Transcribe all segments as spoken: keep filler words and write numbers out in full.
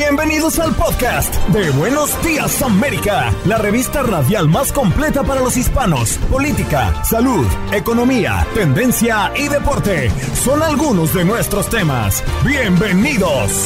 Bienvenidos al podcast de Buenos Días América, la revista radial más completa para los hispanos. Política, salud, economía, tendencia y deporte son algunos de nuestros temas. Bienvenidos.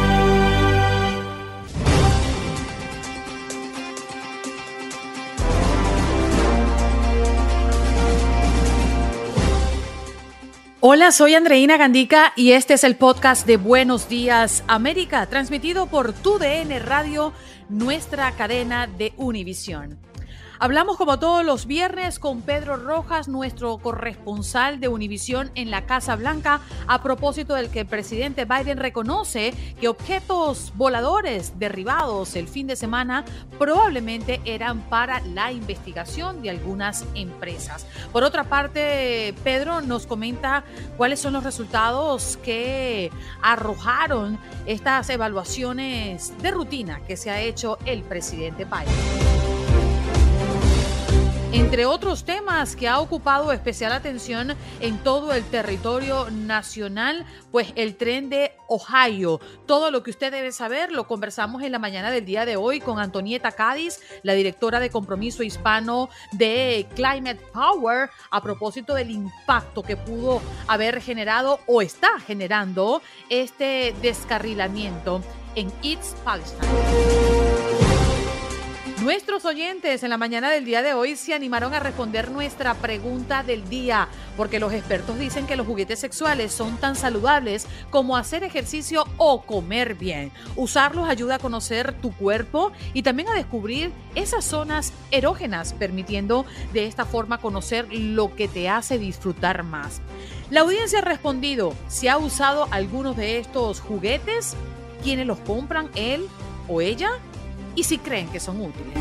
Hola, soy Andreina Gandica y este es el podcast de Buenos Días América, transmitido por Tu D N Radio, nuestra cadena de Univisión. Hablamos como todos los viernes con Pedro Rojas, nuestro corresponsal de Univisión en la Casa Blanca, a propósito del que el presidente Biden reconoce que objetos voladores derribados el fin de semana probablemente eran para la investigación de algunas empresas. Por otra parte, Pedro nos comenta cuáles son los resultados que arrojaron estas evaluaciones de rutina que se ha hecho el presidente Biden. Entre otros temas que ha ocupado especial atención en todo el territorio nacional, pues el tren de Ohio. Todo lo que usted debe saber lo conversamos en la mañana del día de hoy con Antonieta Cádiz, la directora de Compromiso Hispano de Climate Power, a propósito del impacto que pudo haber generado o está generando este descarrilamiento en East Palestine. Nuestros oyentes en la mañana del día de hoy se animaron a responder nuestra pregunta del día, porque los expertos dicen que los juguetes sexuales son tan saludables como hacer ejercicio o comer bien. Usarlos ayuda a conocer tu cuerpo y también a descubrir esas zonas erógenas, permitiendo de esta forma conocer lo que te hace disfrutar más. La audiencia ha respondido si ha usado algunos de estos juguetes, quiénes los compran, él o ella, y si creen que son útiles.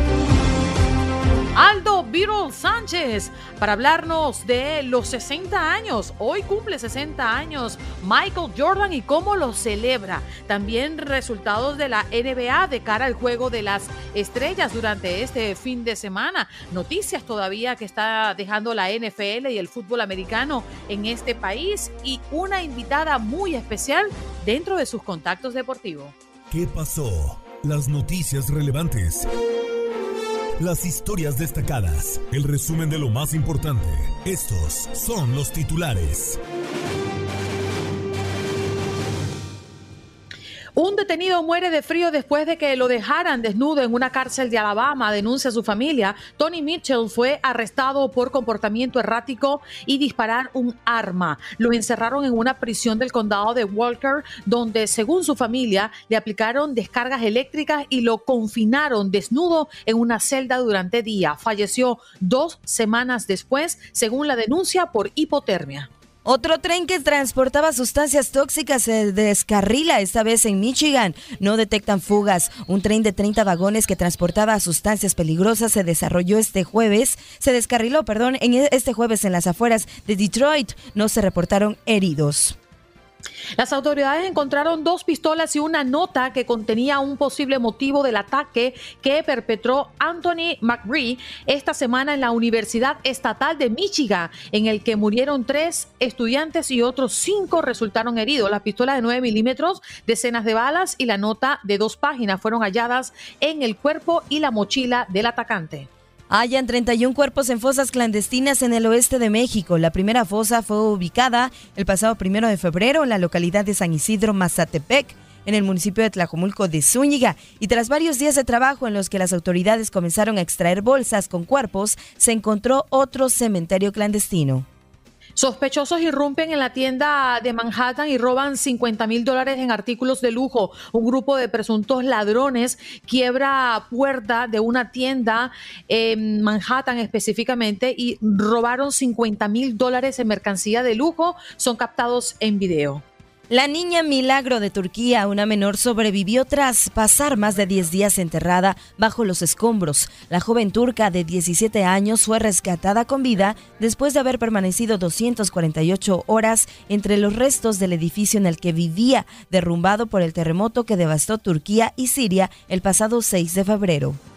Aldo Beetle Sánchez, para hablarnos de los sesenta años. Hoy cumple sesenta años Michael Jordan y cómo lo celebra. También resultados de la N B A de cara al Juego de las Estrellas durante este fin de semana. Noticias todavía que está dejando la N F L y el fútbol americano en este país. Y una invitada muy especial dentro de sus contactos deportivos. ¿Qué pasó? Las noticias relevantes, las historias destacadas, el resumen de lo más importante. Estos son los titulares. Un detenido muere de frío después de que lo dejaran desnudo en una cárcel de Alabama, denuncia su familia. Tony Mitchell fue arrestado por comportamiento errático y disparar un arma. Lo encerraron en una prisión del condado de Walker, donde, según su familia, le aplicaron descargas eléctricas y lo confinaron desnudo en una celda durante días. Falleció dos semanas después, según la denuncia, por hipotermia. Otro tren que transportaba sustancias tóxicas se descarrila, esta vez en Michigan. No detectan fugas. Un tren de treinta vagones que transportaba sustancias peligrosas se desarrolló este jueves, se descarriló, perdón, en este jueves en las afueras de Detroit. No se reportaron heridos. Las autoridades encontraron dos pistolas y una nota que contenía un posible motivo del ataque que perpetró Anthony McRae esta semana en la Universidad Estatal de Michigan, en el que murieron tres estudiantes y otros cinco resultaron heridos. Las pistolas de nueve milímetros, decenas de balas y la nota de dos páginas fueron halladas en el cuerpo y la mochila del atacante. Hallan treinta y un cuerpos en fosas clandestinas en el oeste de México. La primera fosa fue ubicada el pasado primero de febrero en la localidad de San Isidro, Mazatepec, en el municipio de Tlajomulco de Zúñiga. Y tras varios días de trabajo en los que las autoridades comenzaron a extraer bolsas con cuerpos, se encontró otro cementerio clandestino. Sospechosos irrumpen en la tienda de Manhattan y roban cincuenta mil dólares en artículos de lujo. Un grupo de presuntos ladrones quiebra puerta de una tienda en Manhattan específicamente y robaron cincuenta mil dólares en mercancía de lujo. Son captados en video. La niña Milagro de Turquía, una menor, sobrevivió tras pasar más de diez días enterrada bajo los escombros. La joven turca de diecisiete años fue rescatada con vida después de haber permanecido doscientas cuarenta y ocho horas entre los restos del edificio en el que vivía, derrumbado por el terremoto que devastó Turquía y Siria el pasado seis de febrero.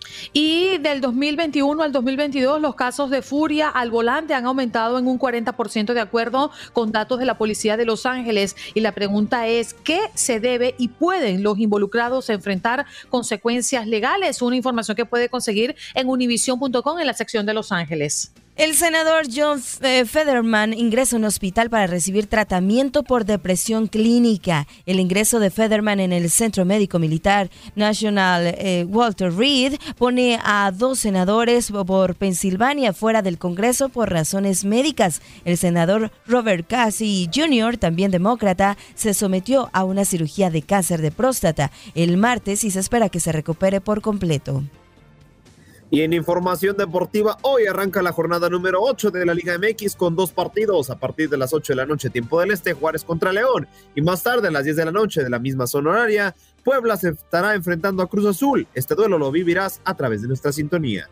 Y del dos mil veintiuno al dos mil veintidós, los casos de furia al volante han aumentado en un cuarenta por ciento de acuerdo con datos de la policía de Los Ángeles. Y la pregunta es, ¿qué se debe y pueden los involucrados enfrentar consecuencias legales? Una información que puede conseguir en univision punto com en la sección de Los Ángeles. El senador John Fetterman ingresa a un hospital para recibir tratamiento por depresión clínica. El ingreso de Fetterman en el Centro Médico Militar National eh, Walter Reed pone a dos senadores por Pensilvania fuera del Congreso por razones médicas. El senador Robert Casey junior, también demócrata, se sometió a una cirugía de cáncer de próstata el martes y se espera que se recupere por completo. Y en información deportiva, hoy arranca la jornada número ocho de la Liga M X con dos partidos. A partir de las ocho de la noche, tiempo del este, Juárez contra León. Y más tarde, a las diez de la noche, de la misma zona horaria, Puebla se estará enfrentando a Cruz Azul. Este duelo lo vivirás a través de nuestra sintonía.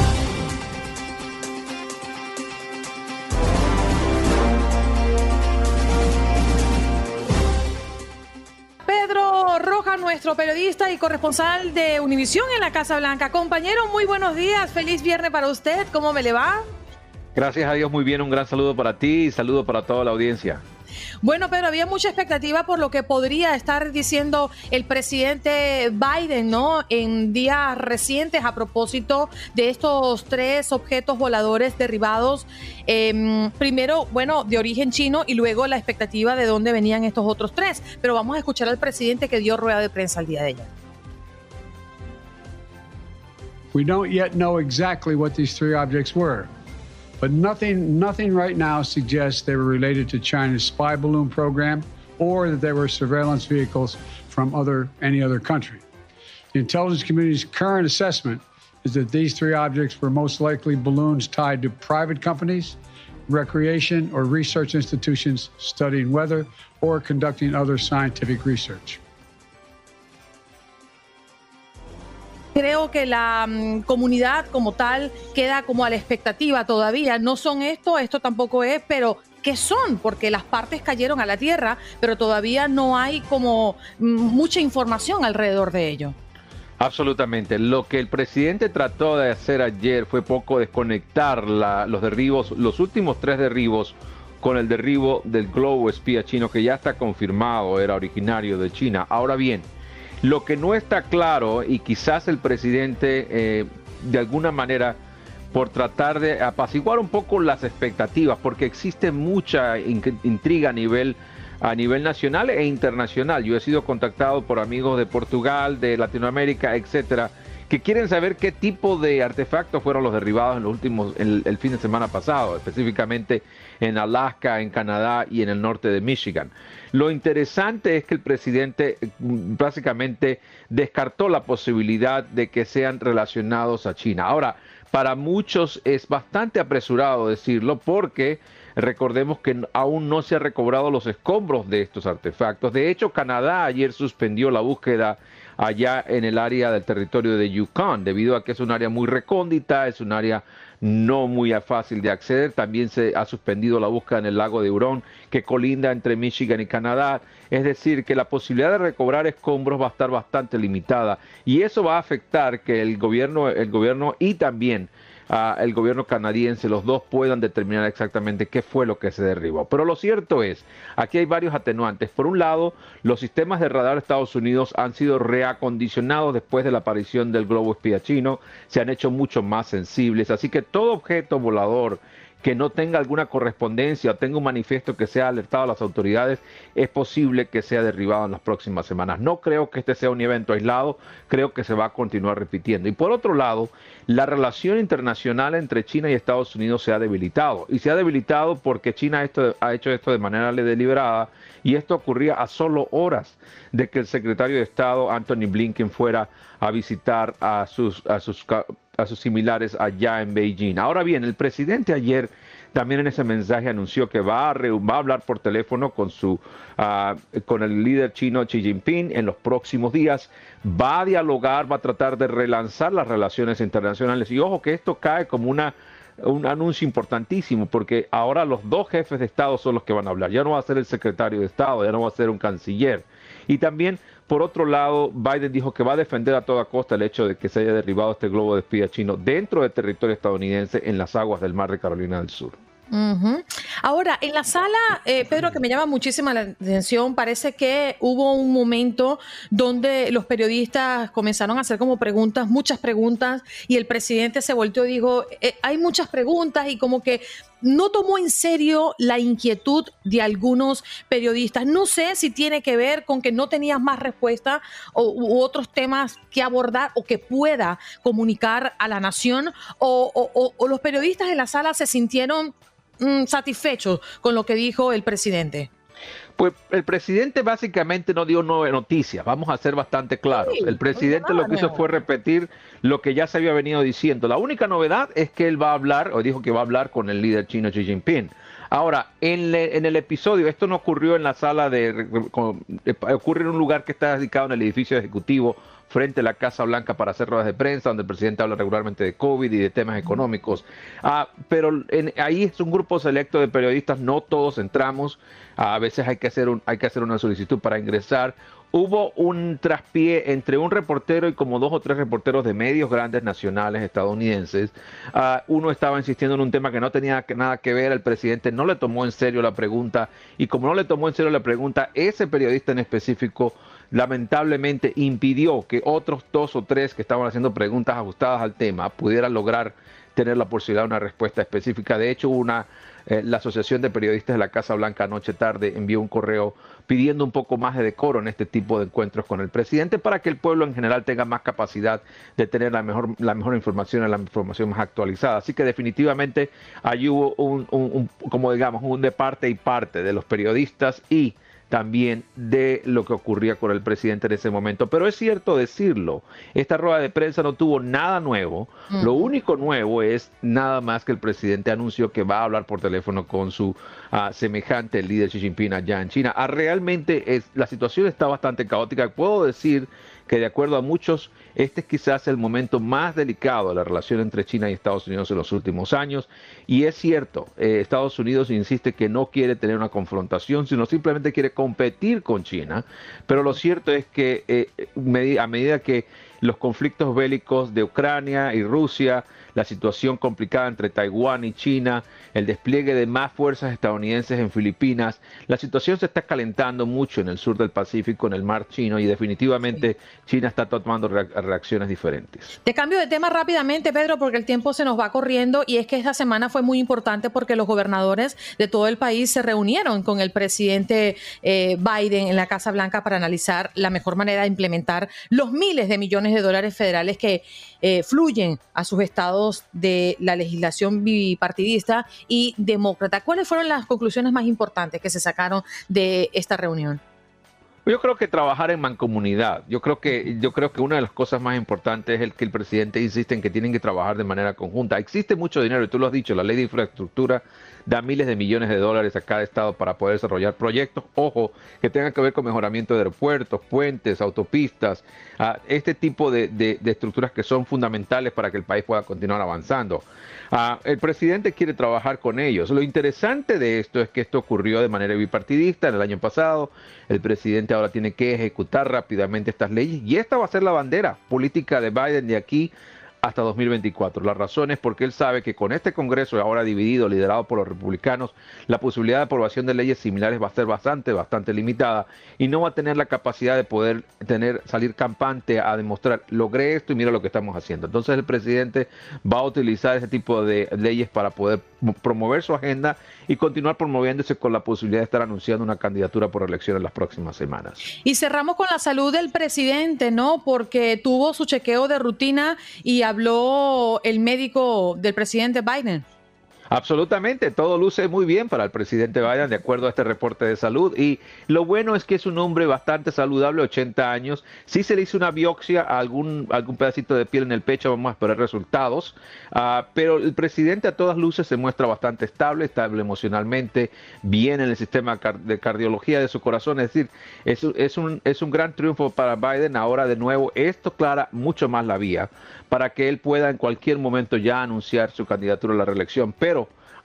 Roja, nuestro periodista y corresponsal de Univisión en la Casa Blanca. Compañero, muy buenos días, feliz viernes para usted, ¿cómo me le va? Gracias a Dios, muy bien, un gran saludo para ti y saludo para toda la audiencia. Bueno, Pedro, había mucha expectativa por lo que podría estar diciendo el presidente Biden, ¿no? En días recientes a propósito de estos tres objetos voladores derribados. Eh, primero, bueno, de origen chino y luego la expectativa de dónde venían estos otros tres. Pero vamos a escuchar al presidente que dio rueda de prensa el día de ayer. We don't yet know exactly what these three objects were. But nothing, nothing right now suggests they were related to China's spy balloon program or that they were surveillance vehicles from other, any other country. The intelligence community's current assessment is that these three objects were most likely balloons tied to private companies, recreation or research institutions studying weather or conducting other scientific research. Creo que la um, comunidad como tal queda como a la expectativa todavía. No son esto, esto tampoco es, pero ¿qué son? Porque las partes cayeron a la tierra, pero todavía no hay como mm, mucha información alrededor de ello. Absolutamente. Lo que el presidente trató de hacer ayer fue poco desconectar la, los derribos, los últimos tres derribos, con el derribo del globo espía chino, que ya está confirmado, era originario de China. Ahora bien, lo que no está claro, y quizás el presidente eh, de alguna manera por tratar de apaciguar un poco las expectativas, porque existe mucha intriga a nivel, a nivel nacional e internacional. Yo he sido contactado por amigos de Portugal, de Latinoamérica, etcétera, que quieren saber qué tipo de artefactos fueron los derribados en los últimos, el, el fin de semana pasado, específicamente en Alaska, en Canadá y en el norte de Michigan. Lo interesante es que el presidente básicamente descartó la posibilidad de que sean relacionados a China. Ahora, para muchos es bastante apresurado decirlo porque recordemos que aún no se han recobrado los escombros de estos artefactos. De hecho, Canadá ayer suspendió la búsqueda allá en el área del territorio de Yukon, debido a que es un área muy recóndita, es un área no muy fácil de acceder. También se ha suspendido la búsqueda en el lago de Huron, que colinda entre Michigan y Canadá. Es decir, que la posibilidad de recobrar escombros va a estar bastante limitada, y eso va a afectar que el gobierno, el gobierno y también Uh, el gobierno canadiense, los dos puedan determinar exactamente qué fue lo que se derribó. Pero lo cierto es, aquí hay varios atenuantes. Por un lado, los sistemas de radar de Estados Unidos han sido reacondicionados después de la aparición del globo espía chino, se han hecho mucho más sensibles, así que todo objeto volador que no tenga alguna correspondencia o tenga un manifiesto que sea alertado a las autoridades, es posible que sea derribado en las próximas semanas. No creo que este sea un evento aislado, creo que se va a continuar repitiendo. Y por otro lado, la relación internacional entre China y Estados Unidos se ha debilitado. Y se ha debilitado porque China esto, ha hecho esto de manera deliberada, y esto ocurría a solo horas de que el secretario de Estado, Anthony Blinken, fuera a visitar a sus, a sus a sus similares allá en Beijing. Ahora bien, el presidente ayer también en ese mensaje anunció que va a, re, va a hablar por teléfono con, su, uh, con el líder chino Xi Jinping en los próximos días, va a dialogar, va a tratar de relanzar las relaciones internacionales. Y ojo que esto cae como una, un anuncio importantísimo, porque ahora los dos jefes de Estado son los que van a hablar. Ya no va a ser el secretario de Estado, ya no va a ser un canciller. Y también, por otro lado, Biden dijo que va a defender a toda costa el hecho de que se haya derribado este globo de espía chino dentro del territorio estadounidense en las aguas del mar de Carolina del Sur. Uh-huh. Ahora, en la sala, eh, Pedro, que me llama muchísima la atención, parece que hubo un momento donde los periodistas comenzaron a hacer como preguntas, muchas preguntas, y el presidente se volteó y dijo, eh, hay muchas preguntas, y como que no tomó en serio la inquietud de algunos periodistas. No sé si tiene que ver con que no tenías más respuesta o, u otros temas que abordar o que pueda comunicar a la nación, o, o, o los periodistas en la sala se sintieron mm, satisfechos con lo que dijo el presidente. Pues el presidente básicamente no dio nueva noticia, vamos a ser bastante claros. Sí, el presidente no lo que hizo nuevo. fue repetir lo que ya se había venido diciendo. La única novedad es que él va a hablar, o dijo que va a hablar con el líder chino Xi Jinping. Ahora, en, le, en el episodio, esto no ocurrió en la sala de, con, ocurre en un lugar que está dedicado en el edificio ejecutivo frente a la Casa Blanca para hacer ruedas de prensa, donde el presidente habla regularmente de COVID y de temas económicos. Ah, pero en, ahí es un grupo selecto de periodistas, no todos entramos, ah, a veces hay que hacer un, hay que hacer una solicitud para ingresar. Hubo un traspié entre un reportero y como dos o tres reporteros de medios grandes nacionales estadounidenses. Uh, uno estaba insistiendo en un tema que no tenía que, nada que ver, el presidente no le tomó en serio la pregunta, y como no le tomó en serio la pregunta, ese periodista en específico lamentablemente impidió que otros dos o tres que estaban haciendo preguntas ajustadas al tema pudieran lograr tener la posibilidad de una respuesta específica. De hecho, una, eh, la Asociación de Periodistas de la Casa Blanca anoche tarde envió un correo pidiendo un poco más de decoro en este tipo de encuentros con el presidente para que el pueblo en general tenga más capacidad de tener la mejor, la mejor información, la información más actualizada. Así que definitivamente allí hubo un, un, un como digamos, un de parte y parte de los periodistas y también de lo que ocurría con el presidente en ese momento. Pero es cierto decirlo, esta rueda de prensa no tuvo nada nuevo. Mm. Lo único nuevo es nada más que el presidente anunció que va a hablar por teléfono con su uh, semejante, el líder Xi Jinping allá en China. Ah, realmente es, la situación está bastante caótica. Puedo decir que de acuerdo a muchos, este es quizás el momento más delicado de la relación entre China y Estados Unidos en los últimos años. Y es cierto, eh, Estados Unidos insiste que no quiere tener una confrontación, sino simplemente quiere competir con China. Pero lo cierto es que eh, a medida que los conflictos bélicos de Ucrania y Rusia, la situación complicada entre Taiwán y China, el despliegue de más fuerzas estadounidenses en Filipinas, la situación se está calentando mucho en el sur del Pacífico, en el mar Chino, y definitivamente sí. China está tomando reacciones diferentes. Te cambio de tema rápidamente, Pedro, porque el tiempo se nos va corriendo, y es que esta semana fue muy importante porque los gobernadores de todo el país se reunieron con el presidente eh, Biden en la Casa Blanca para analizar la mejor manera de implementar los miles de millones de dólares federales que eh, fluyen a sus estados de la legislación bipartidista y demócrata. ¿Cuáles fueron las conclusiones más importantes que se sacaron de esta reunión? Yo creo que trabajar en mancomunidad. Yo creo que yo creo que una de las cosas más importantes es el que el presidente insiste en que tienen que trabajar de manera conjunta. Existe mucho dinero, y tú lo has dicho, la ley de infraestructura da miles de millones de dólares a cada estado para poder desarrollar proyectos, ojo, que tengan que ver con mejoramiento de aeropuertos, puentes, autopistas, uh, este tipo de, de, de estructuras que son fundamentales para que el país pueda continuar avanzando. Uh, el presidente quiere trabajar con ellos. Lo interesante de esto es que esto ocurrió de manera bipartidista en el año pasado. El presidente ahora tiene que ejecutar rápidamente estas leyes, y esta va a ser la bandera política de Biden de aquí hasta dos mil veinticuatro. La razón es porque él sabe que con este Congreso ahora dividido, liderado por los republicanos, la posibilidad de aprobación de leyes similares va a ser bastante, bastante limitada, y no va a tener la capacidad de poder tener, salir campante a demostrar, logré esto y mira lo que estamos haciendo. Entonces el presidente va a utilizar ese tipo de leyes para poder promover su agenda y continuar promoviéndose con la posibilidad de estar anunciando una candidatura por elección en las próximas semanas. Y cerramos con la salud del presidente, ¿no? Porque tuvo su chequeo de rutina y habló el médico del presidente Biden. Absolutamente, todo luce muy bien para el presidente Biden de acuerdo a este reporte de salud, y lo bueno es que es un hombre bastante saludable, ochenta años. Sí se le hizo una biopsia a algún, algún pedacito de piel en el pecho, vamos a esperar resultados, uh, pero el presidente a todas luces se muestra bastante estable, estable emocionalmente, bien en el sistema de cardiología de su corazón. Es decir, es, es, un, es un gran triunfo para Biden. Ahora de nuevo esto clara mucho más la vía para que él pueda en cualquier momento ya anunciar su candidatura a la reelección, pero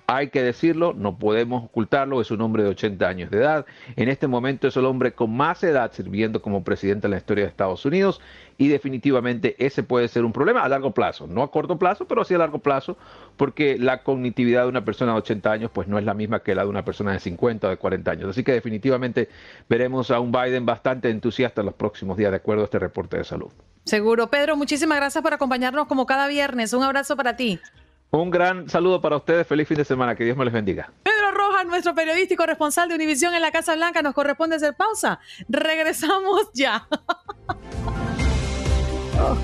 Hay que decirlo, no podemos ocultarlo, es un hombre de ochenta años de edad. En este momento es el hombre con más edad sirviendo como presidente en la historia de Estados Unidos y definitivamente ese puede ser un problema a largo plazo, no a corto plazo, pero sí a largo plazo, porque la cognitividad de una persona de ochenta años pues no es la misma que la de una persona de cincuenta o de cuarenta años. Así que definitivamente veremos a un Biden bastante entusiasta en los próximos días, de acuerdo a este reporte de salud. Seguro. Pedro, muchísimas gracias por acompañarnos como cada viernes. Un abrazo para ti. Un gran saludo para ustedes. Feliz fin de semana. Que Dios me les bendiga. Pedro Rojas, nuestro periodista y corresponsal de Univisión en la Casa Blanca, nos corresponde hacer pausa. Regresamos ya. oh.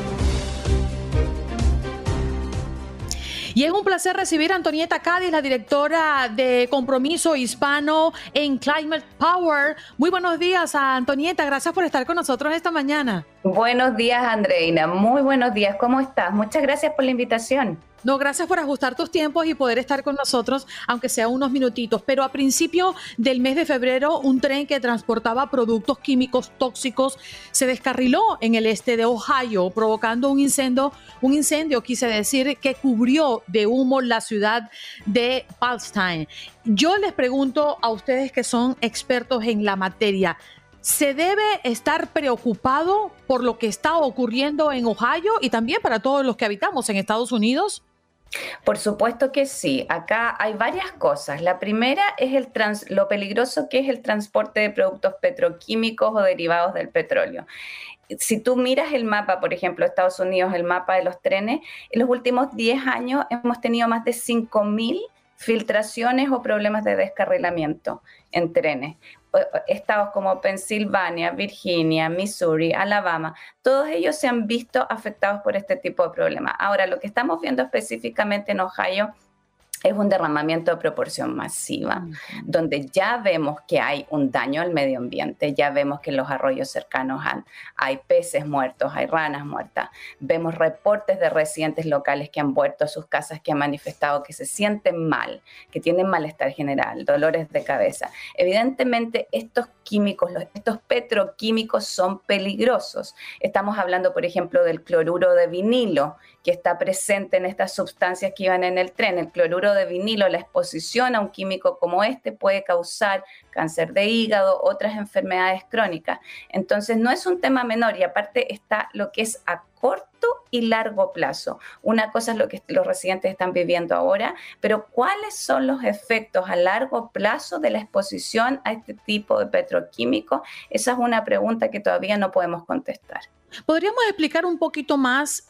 Y es un placer recibir a Antonieta Cádiz, la directora de Compromiso Hispano en Climate Power. Muy buenos días a Antonieta, gracias por estar con nosotros esta mañana. Buenos días, Andreina, muy buenos días, ¿cómo estás? Muchas gracias por la invitación. No, gracias por ajustar tus tiempos y poder estar con nosotros, aunque sea unos minutitos. Pero a principio del mes de febrero, un tren que transportaba productos químicos tóxicos se descarriló en el este de Ohio, provocando un incendio, un incendio, quise decir, que cubrió de humo la ciudad de Palestine. Yo les pregunto a ustedes que son expertos en la materia, ¿se debe estar preocupado por lo que está ocurriendo en Ohio y también para todos los que habitamos en Estados Unidos? Por supuesto que sí. Acá hay varias cosas. La primera es el trans, lo peligroso que es el transporte de productos petroquímicos o derivados del petróleo. Si tú miras el mapa, por ejemplo, Estados Unidos, el mapa de los trenes, en los últimos diez años hemos tenido más de cinco mil filtraciones o problemas de descarrilamiento en trenes. Estados como Pensilvania, Virginia, Missouri, Alabama, todos ellos se han visto afectados por este tipo de problemas. Ahora, lo que estamos viendo específicamente en Ohio es un derramamiento de proporción masiva, uh-huh. donde ya vemos que hay un daño al medio ambiente, ya vemos que en los arroyos cercanos han, hay peces muertos, hay ranas muertas, vemos reportes de residentes locales que han vuelto a sus casas, que han manifestado que se sienten mal, que tienen malestar general, dolores de cabeza. Evidentemente, estos químicos, los, estos petroquímicos son peligrosos. Estamos hablando, por ejemplo, del cloruro de vinilo, que está presente en estas sustancias que iban en el tren. El cloruro de vinilo, la exposición a un químico como este puede causar cáncer de hígado, otras enfermedades crónicas. Entonces, no es un tema menor y aparte está lo que es a corto y largo plazo. Una cosa es lo que los residentes están viviendo ahora, pero ¿cuáles son los efectos a largo plazo de la exposición a este tipo de petroquímicos? Esa es una pregunta que todavía no podemos contestar. ¿Podríamos explicar un poquito más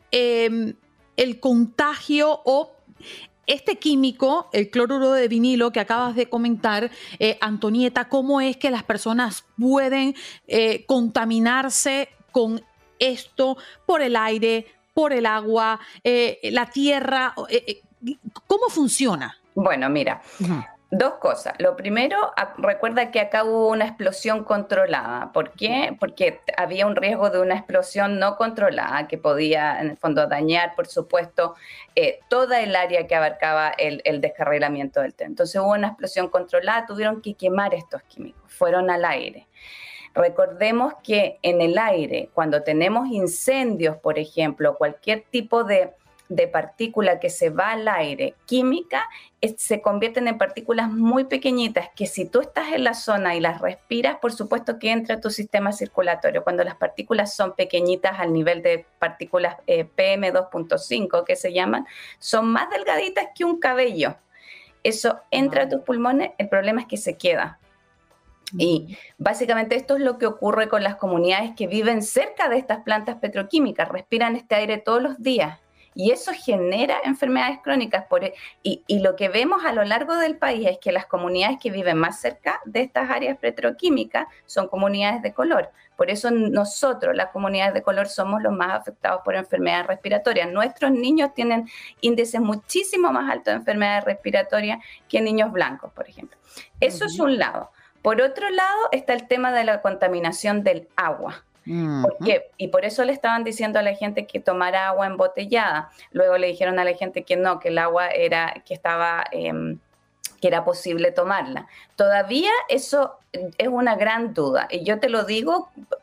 eh, el contagio o este químico, el cloruro de vinilo que acabas de comentar, eh, Antonieta, cómo es que las personas pueden eh, contaminarse con esto por el aire, por el agua, eh, la tierra? Eh, ¿Cómo funciona? Bueno, mira, uh-huh. dos cosas. Lo primero, recuerda que acá hubo una explosión controlada. ¿Por qué? Porque había un riesgo de una explosión no controlada que podía, en el fondo, dañar, por supuesto, eh, toda el área que abarcaba el, el descarrilamiento del tren. Entonces hubo una explosión controlada, tuvieron que quemar estos químicos, fueron al aire. Recordemos que en el aire, cuando tenemos incendios, por ejemplo, cualquier tipo de, de partícula que se va al aire química, es, se convierten en partículas muy pequeñitas que si tú estás en la zona y las respiras, por supuesto que entra a tu sistema circulatorio. Cuando las partículas son pequeñitas al nivel de partículas eh, P M dos punto cinco, que se llaman, son más delgaditas que un cabello. Eso entra a tus pulmones, el problema es que se queda. Y básicamente esto es lo que ocurre con las comunidades que viven cerca de estas plantas petroquímicas, respiran este aire todos los días y eso genera enfermedades crónicas. Por, y, y lo que vemos a lo largo del país es que las comunidades que viven más cerca de estas áreas petroquímicas son comunidades de color. Por eso nosotros, las comunidades de color, somos los más afectados por enfermedades respiratorias. Nuestros niños tienen índices muchísimo más altos de enfermedades respiratorias que niños blancos, por ejemplo. Eso uh-huh. es un lado. Por otro lado, está el tema de la contaminación del agua. Uh-huh. ¿Por qué? Y por eso le estaban diciendo a la gente que tomara agua embotellada. Luego le dijeron a la gente que no, que el agua era, que estaba, eh, que era posible tomarla. Todavía eso es una gran duda. Y yo te lo digo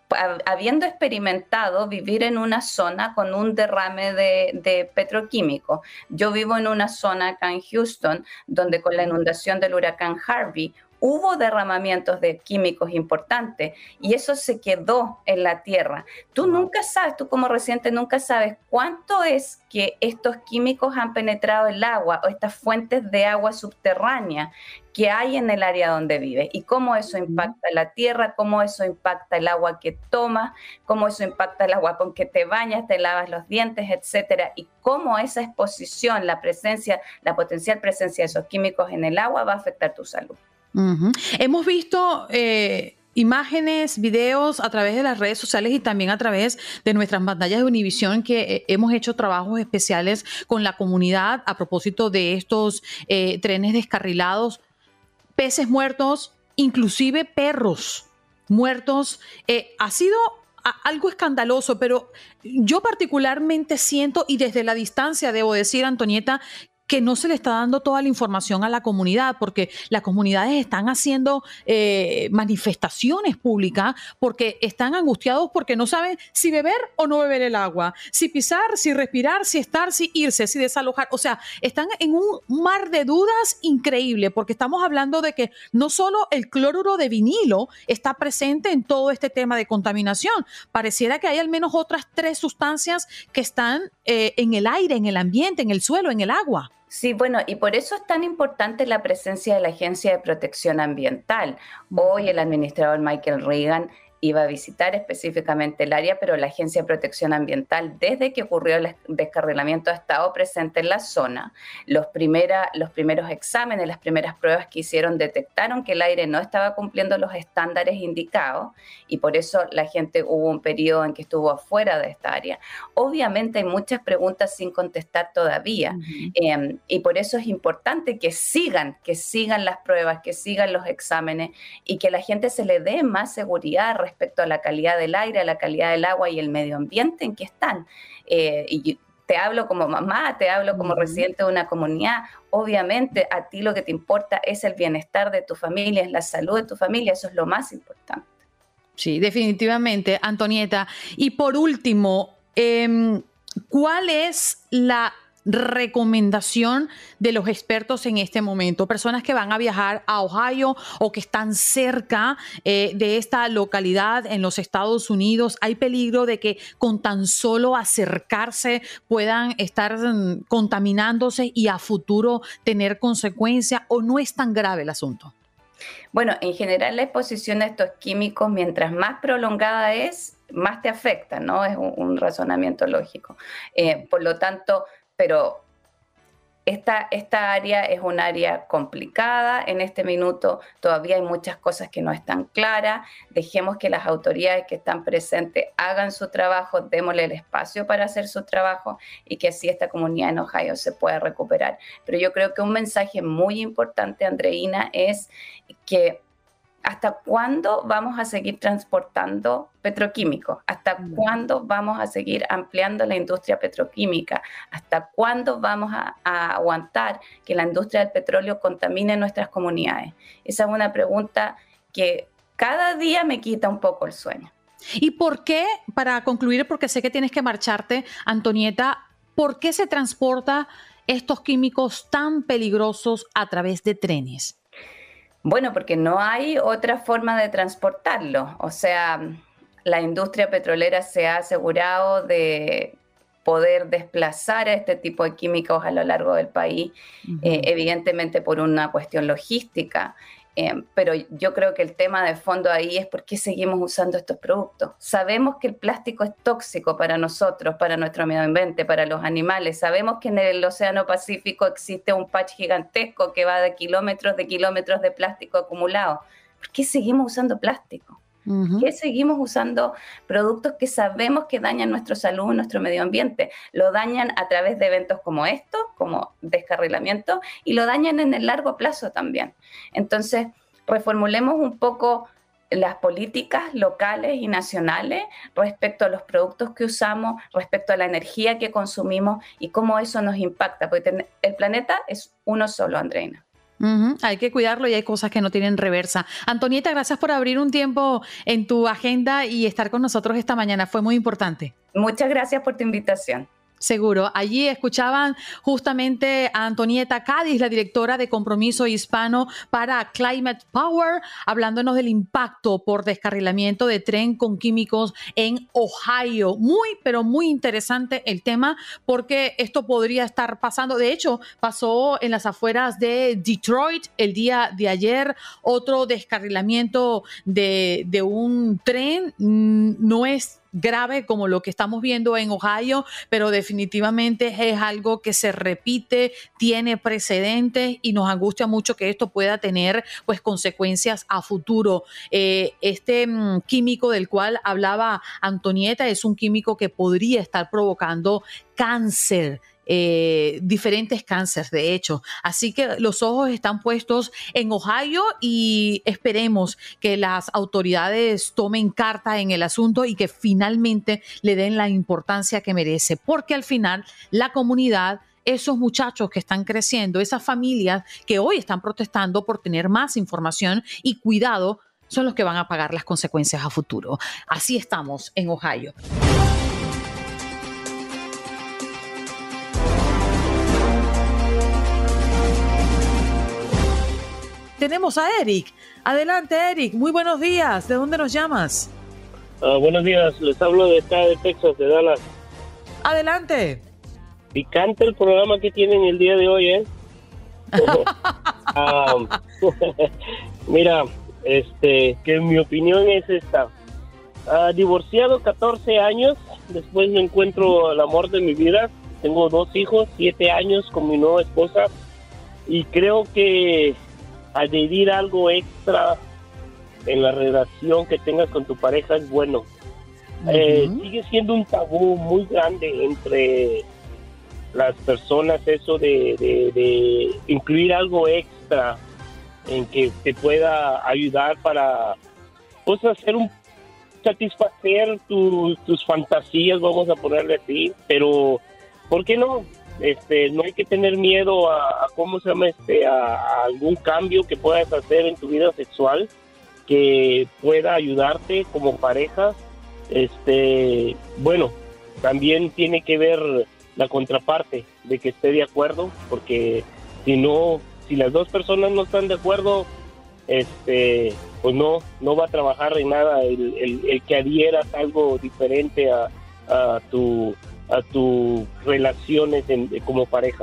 habiendo experimentado vivir en una zona con un derrame de, de petroquímicos. Yo vivo en una zona acá en Houston, donde con la inundación del huracán Harvey hubo derramamientos de químicos importantes y eso se quedó en la tierra. Tú nunca sabes, tú como residente nunca sabes cuánto es que estos químicos han penetrado el agua o estas fuentes de agua subterránea que hay en el área donde vives y cómo eso impacta la tierra, cómo eso impacta el agua que tomas, cómo eso impacta el agua con que te bañas, te lavas los dientes, etcétera, y cómo esa exposición, la presencia, la potencial presencia de esos químicos en el agua va a afectar tu salud. Uh-huh. Hemos visto eh, imágenes, videos a través de las redes sociales y también a través de nuestras pantallas de Univisión que eh, hemos hecho trabajos especiales con la comunidad a propósito de estos eh, trenes descarrilados, peces muertos, inclusive perros muertos. Eh, ha sido a, algo escandaloso, pero yo particularmente siento, y desde la distancia debo decir, Antonieta, que no se le está dando toda la información a la comunidad, porque las comunidades están haciendo eh, manifestaciones públicas porque están angustiados porque no saben si beber o no beber el agua, si pisar, si respirar, si estar, si irse, si desalojar. O sea, están en un mar de dudas increíble porque estamos hablando de que no solo el cloruro de vinilo está presente en todo este tema de contaminación, pareciera que hay al menos otras tres sustancias que están eh, en el aire, en el ambiente, en el suelo, en el agua. Sí, bueno, y por eso es tan importante la presencia de la Agencia de Protección Ambiental. Hoy el administrador Michael Regan iba a visitar específicamente el área, pero la Agencia de Protección Ambiental, desde que ocurrió el descarrilamiento, ha estado presente en la zona. Los, primera, los primeros exámenes, las primeras pruebas que hicieron detectaron que el aire no estaba cumpliendo los estándares indicados y por eso la gente hubo un periodo en que estuvo afuera de esta área. Obviamente hay muchas preguntas sin contestar todavía uh-huh. eh, y por eso es importante que sigan, que sigan las pruebas, que sigan los exámenes y que la gente se le dé más seguridad respecto a la calidad del aire, a la calidad del agua y el medio ambiente en que están. Eh, y te hablo como mamá, te hablo como uh-huh. residente de una comunidad. Obviamente a ti lo que te importa es el bienestar de tu familia, es la salud de tu familia, eso es lo más importante. Sí, definitivamente, Antonieta. Y por último, eh, ¿cuál es la recomendación de los expertos en este momento? Personas que van a viajar a Ohio o que están cerca eh, de esta localidad en los Estados Unidos, ¿hay peligro de que con tan solo acercarse puedan estar um, contaminándose y a futuro tener consecuencias o no es tan grave el asunto? Bueno, en general la exposición a estos químicos, mientras más prolongada es, más te afecta, ¿no? Es un, un razonamiento lógico. Eh, por lo tanto, pero esta, esta área es un área complicada. En este minuto todavía hay muchas cosas que no están claras. Dejemos que las autoridades que están presentes hagan su trabajo, démosle el espacio para hacer su trabajo y que así esta comunidad en Ohio se pueda recuperar. Pero yo creo que un mensaje muy importante, Andreina, es que ¿hasta cuándo vamos a seguir transportando petroquímicos? ¿Hasta mm. cuándo vamos a seguir ampliando la industria petroquímica? ¿Hasta cuándo vamos a, a aguantar que la industria del petróleo contamine nuestras comunidades? Esa es una pregunta que cada día me quita un poco el sueño. ¿Y por qué, para concluir, porque sé que tienes que marcharte, Antonieta, por qué se transporta estos químicos tan peligrosos a través de trenes? Bueno, porque no hay otra forma de transportarlo. O sea, la industria petrolera se ha asegurado de poder desplazar a este tipo de químicos a lo largo del país, uh-huh. eh, evidentemente por una cuestión logística. Eh, pero yo creo que el tema de fondo ahí es por qué seguimos usando estos productos. Sabemos que el plástico es tóxico para nosotros, para nuestro medio ambiente, para los animales. Sabemos que en el Océano Pacífico existe un patch gigantesco que va de kilómetros de kilómetros de plástico acumulado. ¿Por qué seguimos usando plástico? Uh-huh. ¿Por qué seguimos usando productos que sabemos que dañan nuestra salud, nuestro medio ambiente? Lo dañan a través de eventos como estos, como descarrilamiento, y lo dañan en el largo plazo también. Entonces, reformulemos un poco las políticas locales y nacionales respecto a los productos que usamos, respecto a la energía que consumimos y cómo eso nos impacta, porque el planeta es uno solo, Andreina. Uh-huh. Hay que cuidarlo y hay cosas que no tienen reversa. Antonieta, gracias por abrir un tiempo en tu agenda y estar con nosotros esta mañana. Fue muy importante. Muchas gracias por tu invitación. Seguro. Allí escuchaban justamente a Antonieta Cádiz, la directora de Compromiso Hispano para Climate Power, hablándonos del impacto por descarrilamiento de tren con químicos en Ohio. Muy, pero muy interesante el tema, porque esto podría estar pasando. De hecho, pasó en las afueras de Detroit el día de ayer. Otro descarrilamiento de, de un tren. No es grave como lo que estamos viendo en Ohio, pero definitivamente es algo que se repite, tiene precedentes y nos angustia mucho que esto pueda tener pues consecuencias a futuro. Eh, este mm, químico del cual hablaba Antonieta es un químico que podría estar provocando cáncer. Eh, diferentes cánceres, de hecho. Así que los ojos están puestos en Ohio y esperemos que las autoridades tomen carta en el asunto y que finalmente le den la importancia que merece, porque al final la comunidad, esos muchachos que están creciendo, esas familias que hoy están protestando por tener más información y cuidado, son los que van a pagar las consecuencias a futuro. Así estamos en Ohio. Tenemos a Eric. Adelante, Eric. Muy buenos días. ¿De dónde nos llamas? Uh, buenos días. Les hablo de acá de Texas, de Dallas. Adelante. Picante el programa que tienen el día de hoy, ¿eh? um, mira, este, que mi opinión es esta. Uh, divorciado catorce años, después me encuentro el amor de mi vida. Tengo dos hijos, siete años con mi nueva esposa. Y creo que añadir algo extra en la relación que tengas con tu pareja es bueno. Uh-huh. Eh, sigue siendo un tabú muy grande entre las personas eso de, de, de incluir algo extra en que te pueda ayudar para pues hacer un satisfacer tu, tus fantasías, vamos a ponerle así, pero ¿por qué no? Este, no hay que tener miedo a, a cómo se llama este a, a algún cambio que puedas hacer en tu vida sexual que pueda ayudarte como pareja. Este, bueno, también tiene que ver la contraparte de que esté de acuerdo, porque si no, si las dos personas no están de acuerdo, este, pues no, no va a trabajar en nada el, el, el que adhieras algo diferente a, a tu a tus relaciones en, como pareja.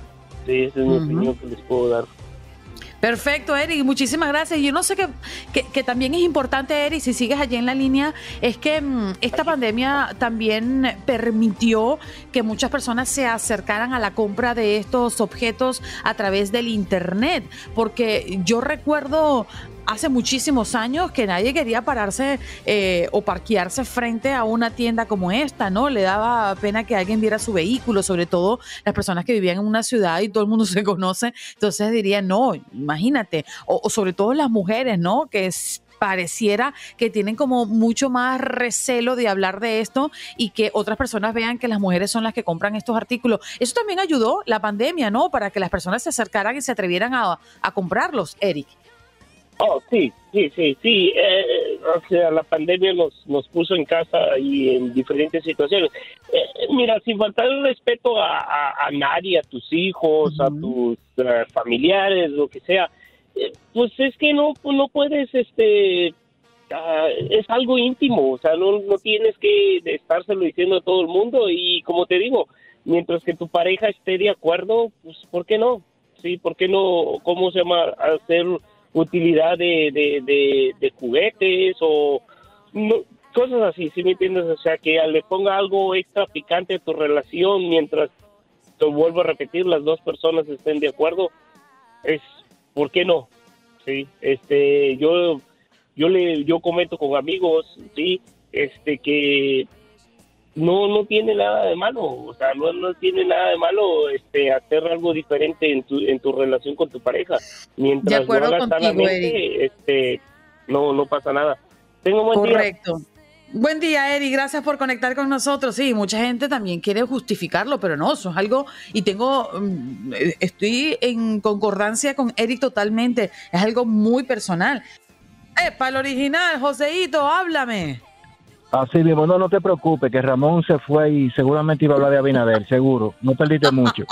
Sí, esa es mi uh-huh. opinión que les puedo dar. Perfecto, Eric, muchísimas gracias. Yo no sé que, que, que también es importante, Eric, si sigues allí en la línea, es que mmm, esta pandemia también permitió que muchas personas se acercaran a la compra de estos objetos a través del internet, porque yo recuerdo hace muchísimos años que nadie quería pararse eh, o parquearse frente a una tienda como esta, ¿no? Le daba pena que alguien viera su vehículo, sobre todo las personas que vivían en una ciudad y todo el mundo se conoce. Entonces diría, no, imagínate. O, o sobre todo las mujeres, ¿no? Que es, pareciera que tienen como mucho más recelo de hablar de esto y que otras personas vean que las mujeres son las que compran estos artículos. Eso también ayudó la pandemia, ¿no? Para que las personas se acercaran y se atrevieran a, a comprarlos, Eric. Oh, sí, sí, sí, sí. Eh, o sea, la pandemia nos, nos puso en casa y en diferentes situaciones. Eh, mira, sin faltar el respeto a, a, a nadie, a tus hijos, uh-huh. a tus uh, familiares, lo que sea, eh, pues es que no, no puedes, este, uh, es algo íntimo, o sea, no, no tienes que estárselo diciendo a todo el mundo y como te digo, mientras que tu pareja esté de acuerdo, pues, ¿por qué no? Sí, ¿por qué no? ¿Cómo se llama? Hacer utilidad de, de, de, de juguetes o no, cosas así, ¿sí me entiendes? O sea, que le ponga algo extra picante a tu relación mientras, te vuelvo a repetir, las dos personas estén de acuerdo, es, ¿por qué no? Sí, este, yo, yo le, yo comento con amigos, sí, este, que no, no tiene nada de malo, o sea, no, no tiene nada de malo, este, hacer algo diferente en tu, en tu relación con tu pareja, mientras lo hagas sanamente, este, no, no pasa nada. Tengo buen Correcto. día. Buen día, Eri. Gracias por conectar con nosotros. Sí, mucha gente también quiere justificarlo, pero no, eso es algo, y tengo, estoy en concordancia con Eri totalmente, es algo muy personal. Eh, para el original, Joseito, háblame. Así mismo, no, no te preocupes, que Ramón se fue y seguramente iba a hablar de Abinader, seguro, no perdiste mucho.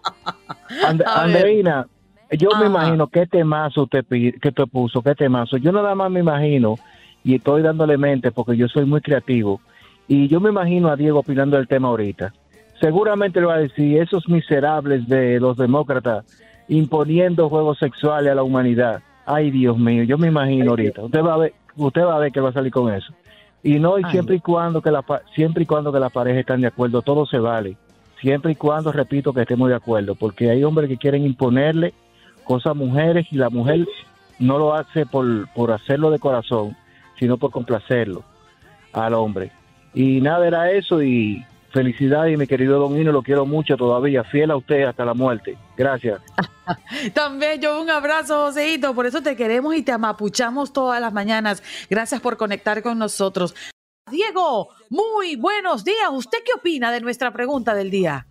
And, Andreina, yo Ajá. me imagino qué temazo te, que te puso, qué temazo. Yo nada más me imagino, y estoy dándole mente porque yo soy muy creativo, y yo me imagino a Diego opinando del tema ahorita. Seguramente le va a decir, esos miserables de los demócratas imponiendo juegos sexuales a la humanidad. Ay, Dios mío, yo me imagino ahorita. Usted va a ver, usted va a ver que va a salir con eso. Y no, y siempre y cuando que la siempre y cuando que las parejas están de acuerdo, todo se vale. Siempre y cuando, repito, que estemos de acuerdo, porque hay hombres que quieren imponerle cosas a mujeres y la mujer no lo hace por, por hacerlo de corazón, sino por complacerlo al hombre. Y nada, era eso, y felicidades, mi querido Don Hino, lo quiero mucho todavía, fiel a usted hasta la muerte. Gracias. También yo un abrazo, Joseito, por eso te queremos y te amapuchamos todas las mañanas. Gracias por conectar con nosotros. Diego, muy buenos días. ¿Usted qué opina de nuestra pregunta del día?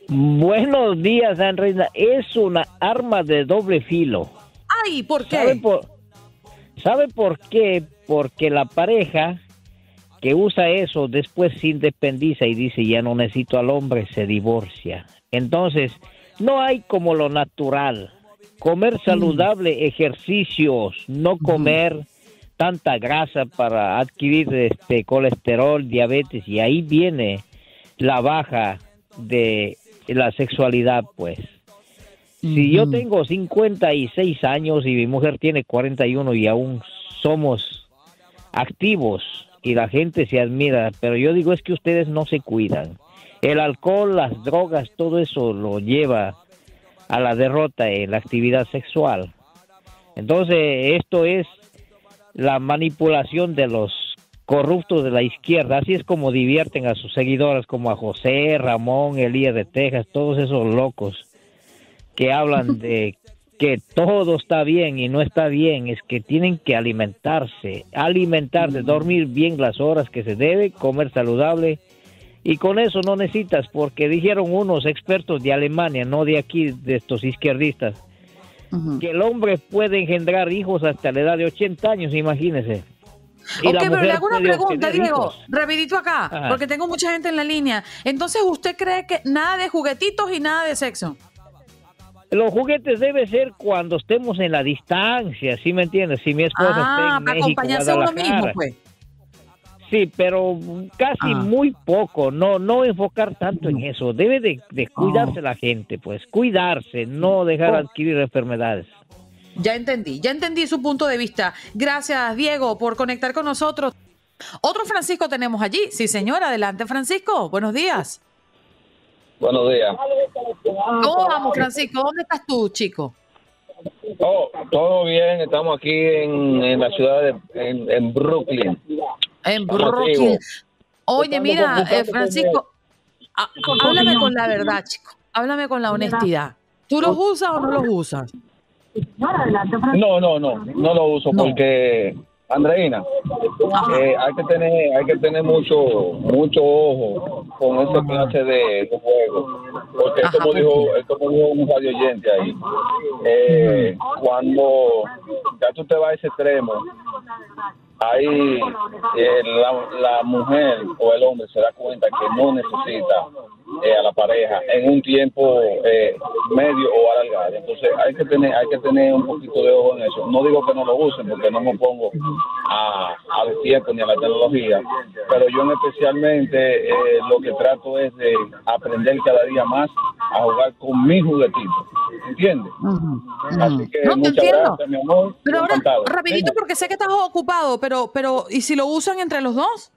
Buenos días, Andreina. Es una arma de doble filo. Ay, ¿por qué? ¿Sabe por, ¿sabe por qué? Porque la pareja que usa eso después se independiza y dice ya no necesito al hombre, se divorcia. Entonces, no hay como lo natural. Comer saludable, ejercicios, no comer tanta grasa para adquirir este colesterol, diabetes, y ahí viene la baja de la sexualidad, pues. Si yo tengo cincuenta y seis años y mi mujer tiene cuarenta y uno y aún somos activos y la gente se admira, pero yo digo es que ustedes no se cuidan. El alcohol, las drogas, todo eso lo lleva a la derrota en la actividad sexual. Entonces, esto es la manipulación de los corruptos de la izquierda. Así es como divierten a sus seguidores, como a José, Ramón, Elías de Texas, todos esos locos que hablan de que todo está bien y no está bien. Es que tienen que alimentarse, alimentarse, dormir bien las horas que se debe, comer saludable, y con eso no necesitas, porque dijeron unos expertos de Alemania, no de aquí, de estos izquierdistas, uh-huh. que el hombre puede engendrar hijos hasta la edad de ochenta años, imagínese. Y ok, pero le hago una pregunta, Diego, rapidito acá, Ajá. porque tengo mucha gente en la línea. Entonces, ¿usted cree que nada de juguetitos y nada de sexo? Los juguetes debe ser cuando estemos en la distancia, ¿sí me entiendes? Si mi esposa ah, está en para México, acompañarse a uno mismo, pues. Sí, pero casi ah. muy poco, no no enfocar tanto en eso. Debe de, de cuidarse oh. la gente, pues, cuidarse, no dejar oh. adquirir enfermedades. Ya entendí, ya entendí su punto de vista. Gracias, Diego, por conectar con nosotros. Otro Francisco tenemos allí. Sí, señor, adelante, Francisco. Buenos días. Buenos días. ¿Cómo vamos, Francisco? ¿Dónde estás tú, chico? Oh, todo bien, estamos aquí en, en la ciudad de en, en Brooklyn. En Brooklyn. Oye, mira, eh, Francisco, a, háblame con la verdad, chico. Háblame con la honestidad. ¿Tú los usas o no los usas? No, no, no, no lo uso no. porque, Andreina, eh, hay que tener, hay que tener mucho, mucho ojo con esa clase de, de juego, porque Ajá, como dijo, como dijo un radio oyente ahí, eh, uh-huh. cuando ya tú te vas a ese extremo, ahí eh, la, la mujer o el hombre se da cuenta que no necesita eh, a la pareja en un tiempo eh, medio o alargado. Entonces hay que tener hay que tener un poquito de ojo en eso. No digo que no lo usen porque no me pongo a, a los tiempos ni a la tecnología, pero yo especialmente eh, lo que trato es de aprender cada día más a jugar con mis juguetitos. ¿Entiendes? Uh-huh. Así que no, muchas te entiendo. Gracias, mi amor. Pero ahora, encantado. Rapidito, porque sé que estás ocupado, pero, pero ¿y si lo usan entre los dos?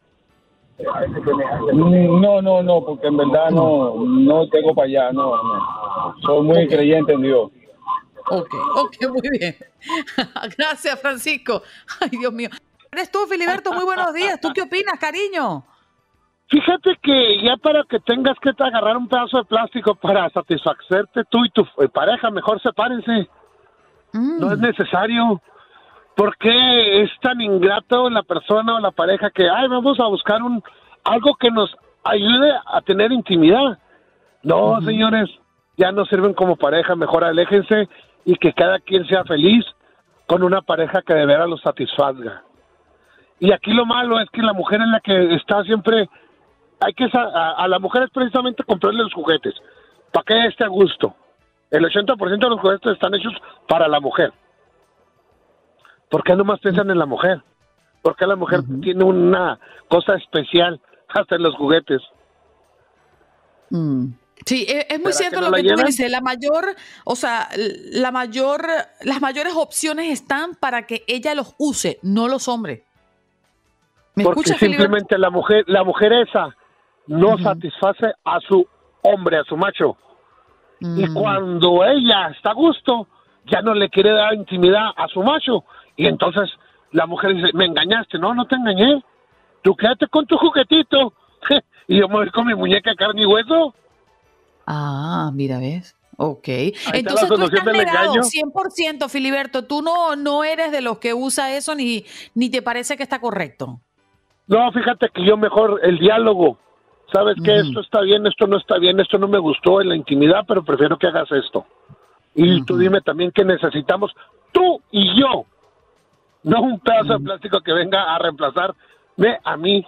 No, no, no, porque en verdad no, no tengo para allá, no, no. Soy muy okay. creyente en Dios. Ok, ok, muy bien. Gracias, Francisco. Ay, Dios mío. Eres tú, Filiberto, muy buenos días. ¿Tú qué opinas, cariño? Fíjate que ya para que tengas que te agarrar un pedazo de plástico para satisfacerte tú y tu pareja, mejor sepárense. Mm. No es necesario. ¿Por qué es tan ingrato la persona o la pareja que, ay, vamos a buscar un algo que nos ayude a tener intimidad? No, uh-huh. señores, ya no sirven como pareja, mejor aléjense y que cada quien sea feliz con una pareja que de veras los satisfaga. Y aquí lo malo es que la mujer es la que está siempre, hay que a, a la mujer es precisamente comprarle los juguetes, para que esté a gusto. El ochenta por ciento de los juguetes están hechos para la mujer. ¿Por qué nomás piensan en la mujer? Porque la mujer uh-huh. tiene una cosa especial hasta en los juguetes. Mm. Sí, es, es muy cierto lo que tú dices. La mayor, o sea, la mayor, las mayores opciones están para que ella los use, no los hombres. ¿Me Porque escuchas, simplemente Filiberto? la mujer, la mujer esa no uh-huh. satisface a su hombre, a su macho. Uh-huh. Y cuando ella está a gusto, ya no le quiere dar intimidad a su macho. Y entonces la mujer dice, me engañaste. No, no te engañé. Tú quédate con tu juguetito y yo me voy con mi muñeca carne y hueso. Ah, mira, ¿ves? Ok. Ahí entonces tú estás negado, cien por ciento, Filiberto. Tú no, no eres de los que usa eso ni, ni te parece que está correcto. No, fíjate que yo mejor el diálogo. ¿Sabes qué? Uh-huh. Esto está bien, esto no está bien, esto no me gustó en la intimidad, pero prefiero que hagas esto. Y uh-huh. tú dime también qué necesitamos, tú y yo. No un pedazo uh-huh. de plástico que venga a reemplazarme a mí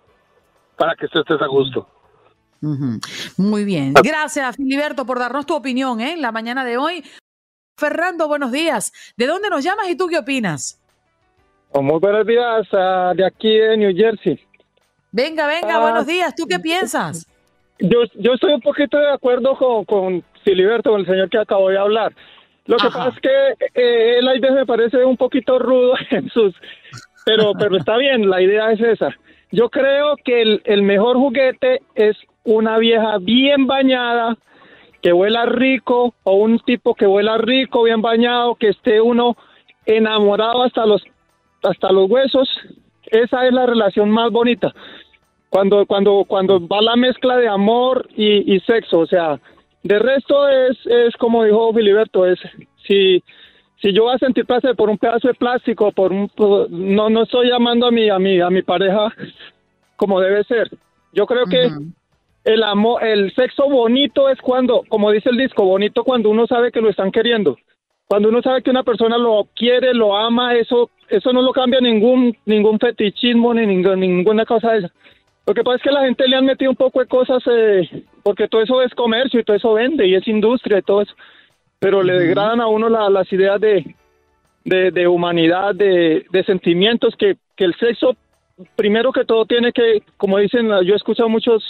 para que tú estés a gusto. Uh-huh. Muy bien. Gracias, Filiberto, por darnos tu opinión ¿eh? en la mañana de hoy. Fernando, buenos días. ¿De dónde nos llamas y tú qué opinas? Oh, muy buenos días, uh, de aquí de New Jersey. Venga, venga, uh, buenos días. ¿Tú qué piensas? Yo, yo estoy un poquito de acuerdo con, con Filiberto, con el señor que acabó de hablar. Lo que Ajá. pasa es que eh, él a veces me parece un poquito rudo en sus... Pero, pero está bien, la idea es esa. Yo creo que el, el mejor juguete es una vieja bien bañada, que huela rico, o un tipo que huela rico, bien bañado, que esté uno enamorado hasta los, hasta los huesos. Esa es la relación más bonita. Cuando, cuando, cuando va la mezcla de amor y, y sexo, o sea... De resto es, es como dijo Filiberto, es si, si yo voy a sentir placer por un pedazo de plástico, por un por, no no estoy llamando a mi a mi a mi pareja como debe ser. Yo creo que uh-huh. el amor, el sexo bonito es cuando, como dice el disco, bonito cuando uno sabe que lo están queriendo. Cuando uno sabe que una persona lo quiere, lo ama, eso eso no lo cambia ningún ningún fetichismo ni ningún, ninguna cosa de esa. Lo que pasa es que la gente le han metido un poco de cosas, eh, porque todo eso es comercio y todo eso vende y es industria y todo eso, pero uh-huh. le degradan a uno la, las ideas de, de, de humanidad, de, de sentimientos, que, que el sexo, primero que todo, tiene que, como dicen, yo he escuchado muchos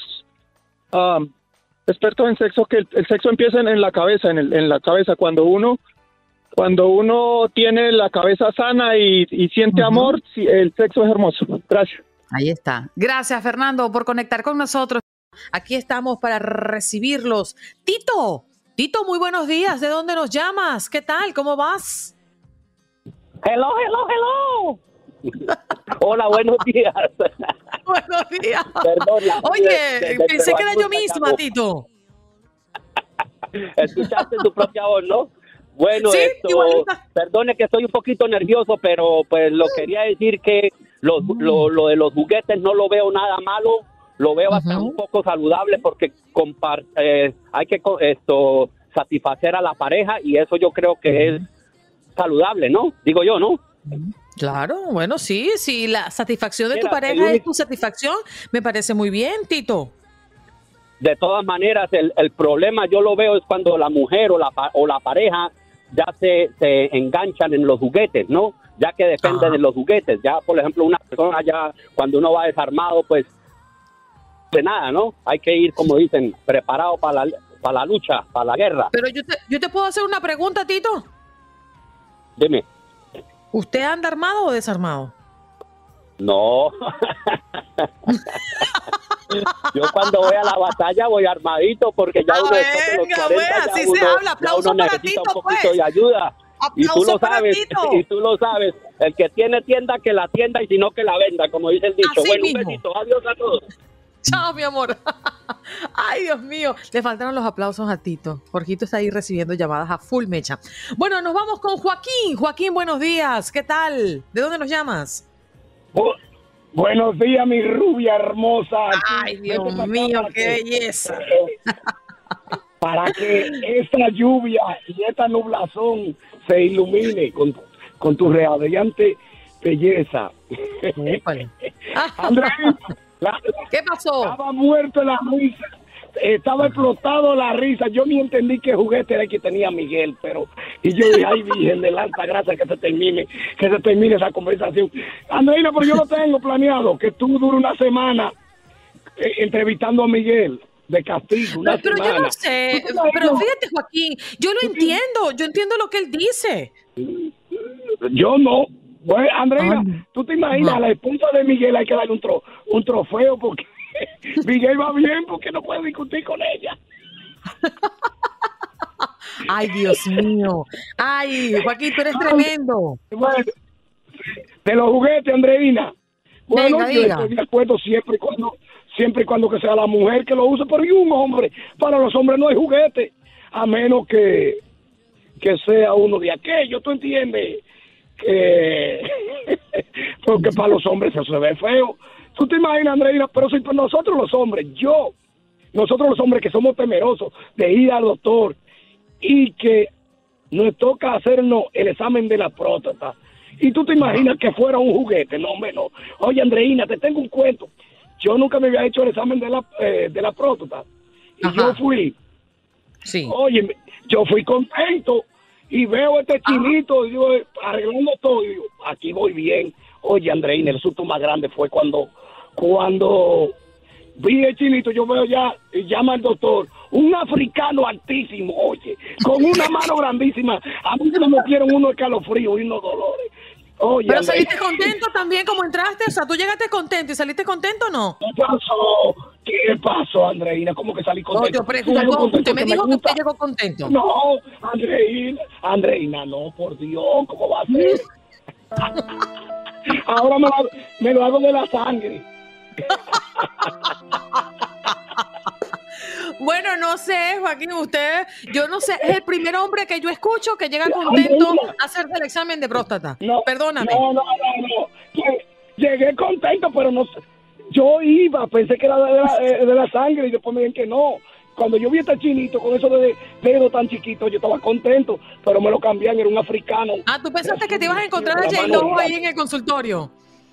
uh, expertos en sexo, que el, el sexo empieza en, en la cabeza, en, el, en la cabeza, cuando uno, cuando uno tiene la cabeza sana y, y siente uh-huh. amor, sí, el sexo es hermoso. Gracias. Ahí está. Gracias, Fernando, por conectar con nosotros. Aquí estamos para recibirlos. Tito, Tito, muy buenos días. ¿De dónde nos llamas? ¿Qué tal? ¿Cómo vas? Hello, hello, hello. Hola, buenos días. Buenos días. Perdón, Oye, de, de, pensé que era yo misma, Tito. Escuchaste tu propia voz, ¿no? Bueno, sí, esto, perdone que estoy un poquito nervioso, pero pues lo quería decir que Los, lo, lo de los juguetes no lo veo nada malo, lo veo hasta uh-huh. un poco saludable porque compar, eh, hay que esto satisfacer a la pareja y eso yo creo que uh-huh. es saludable, ¿no? Digo yo, ¿no? Claro, bueno, sí, sí, la satisfacción de Mira, tu pareja único... es tu satisfacción, me parece muy bien, Tito. De todas maneras, el, el problema yo lo veo es cuando la mujer o la, o la pareja ya se, se enganchan en los juguetes, ¿no? Ya que depende ah. de los juguetes. Ya, por ejemplo, una persona ya cuando uno va desarmado, pues, de nada, ¿no? Hay que ir, como dicen, preparado para la, para la lucha, para la guerra. Pero yo te, yo te puedo hacer una pregunta, Tito. Dime. ¿Usted anda armado o desarmado? No. Yo cuando voy a la batalla voy armadito porque ya ah, uno venga, después de los cuarenta bueno, así uno, se habla. Aplauso uno para necesita Tito, un poquito pues. de ayuda. Aplauso y tú lo para sabes, Tito. y tú lo sabes. El que tiene tienda que la tienda y si no que la venda, como dice el dicho. Así bueno, mismo. un besito, adiós a todos. Chao, mi amor. Ay, Dios mío. Le faltaron los aplausos a Tito. Jorgito está ahí recibiendo llamadas a full mecha. Bueno, nos vamos con Joaquín. Joaquín, buenos días. ¿Qué tal? ¿De dónde nos llamas? Bu- buenos días, mi rubia hermosa. Ay, Dios mío, qué belleza. Para que esta lluvia y esta nublazón se ilumine con, con tu radiante belleza. Andrés, la, ¿qué pasó? Estaba muerto la risa, estaba explotado la risa. Yo ni entendí qué juguete era el que tenía Miguel, pero y yo dije, ay, Virgen de la Alta Gracia, que se termine, que se termine esa conversación. Andreina, pero yo lo tengo planeado, que tú dure una semana eh, entrevistando a Miguel de castigo, una pero, pero semana. yo no sé, pero fíjate, Joaquín, yo lo entiendo, yo entiendo lo que él dice. Yo no. Bueno, Andreina, Ay, ¿tú te imaginas? no. A la esposa de Miguel hay que darle un, tro, un trofeo porque Miguel va bien porque no puede discutir con ella. Ay, Dios mío. Ay, Joaquín, tú eres tremendo. Bueno, de los juguetes, Andreina. Bueno, Venga, yo diga. estoy de acuerdo siempre y cuando siempre y cuando que sea la mujer que lo use, pero y un hombre. Para los hombres no hay juguete, a menos que, que sea uno de aquellos, ¿tú entiendes? Que porque para los hombres eso se ve feo. ¿Tú te imaginas, Andreina? Pero si para nosotros los hombres, yo, nosotros los hombres que somos temerosos de ir al doctor y que nos toca hacernos el examen de la próstata. Y tú te imaginas que fuera un juguete, no menos. Oye, Andreina, te tengo un cuento. Yo nunca me había hecho el examen de la, eh, de la próstata. Y Ajá. yo fui. Sí. Oye, yo fui contento y veo este chinito y yo, eh, arreglando todo. Y digo, aquí voy bien. Oye, Andreina, el susto más grande fue cuando, cuando vi el chinito, yo veo ya, y llama al doctor, un africano altísimo, oye, con una mano grandísima. A mí se me metieron unos escalofríos y unos dolores. Oye, Pero Andreina, saliste contento también como entraste, o sea, tú llegaste contento y saliste contento o no? ¿qué pasó? ¿Qué pasó, Andreina? ¿Cómo que salí No, contento? yo pregunto, Salgo contento usted me que dijo que gusta. usted llegó contento. No, Andreina, Andreina, no, por Dios, ¿cómo va a ser? Ahora me lo, hago- me lo hago de la sangre. Bueno, no sé, Joaquín, usted, yo no sé, es el primer hombre que yo escucho que llega contento a hacerse el examen de próstata. No, Perdóname. No, no, no, no. Lle- Llegué contento, pero no sé. Yo iba, pensé que era de la, eh, de la sangre y después me dijeron que no. Cuando yo vi a este chinito con eso de dedo tan chiquito, yo estaba contento, pero me lo cambiaron, era un africano. Ah, ¿tú pensaste que te ibas a encontrar a Con la J-Lo mano ahí en el consultorio?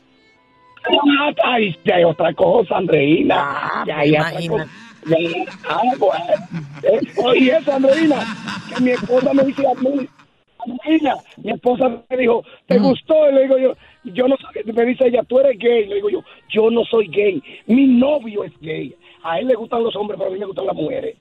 Ay, ya hay otra cosa, Andreina. Ah, ya hay otra imagínate. cosa. Ya hay- ah, bueno. Eh, oye, eso, Andreina, que mi esposa me dice a mí, Andreina, mi esposa me dijo, ¿te gustó? Y le digo yo, yo no sé, me dice ella, tú eres gay. Le digo yo, yo no soy gay, mi novio es gay. A él le gustan los hombres, pero a mí me gustan las mujeres.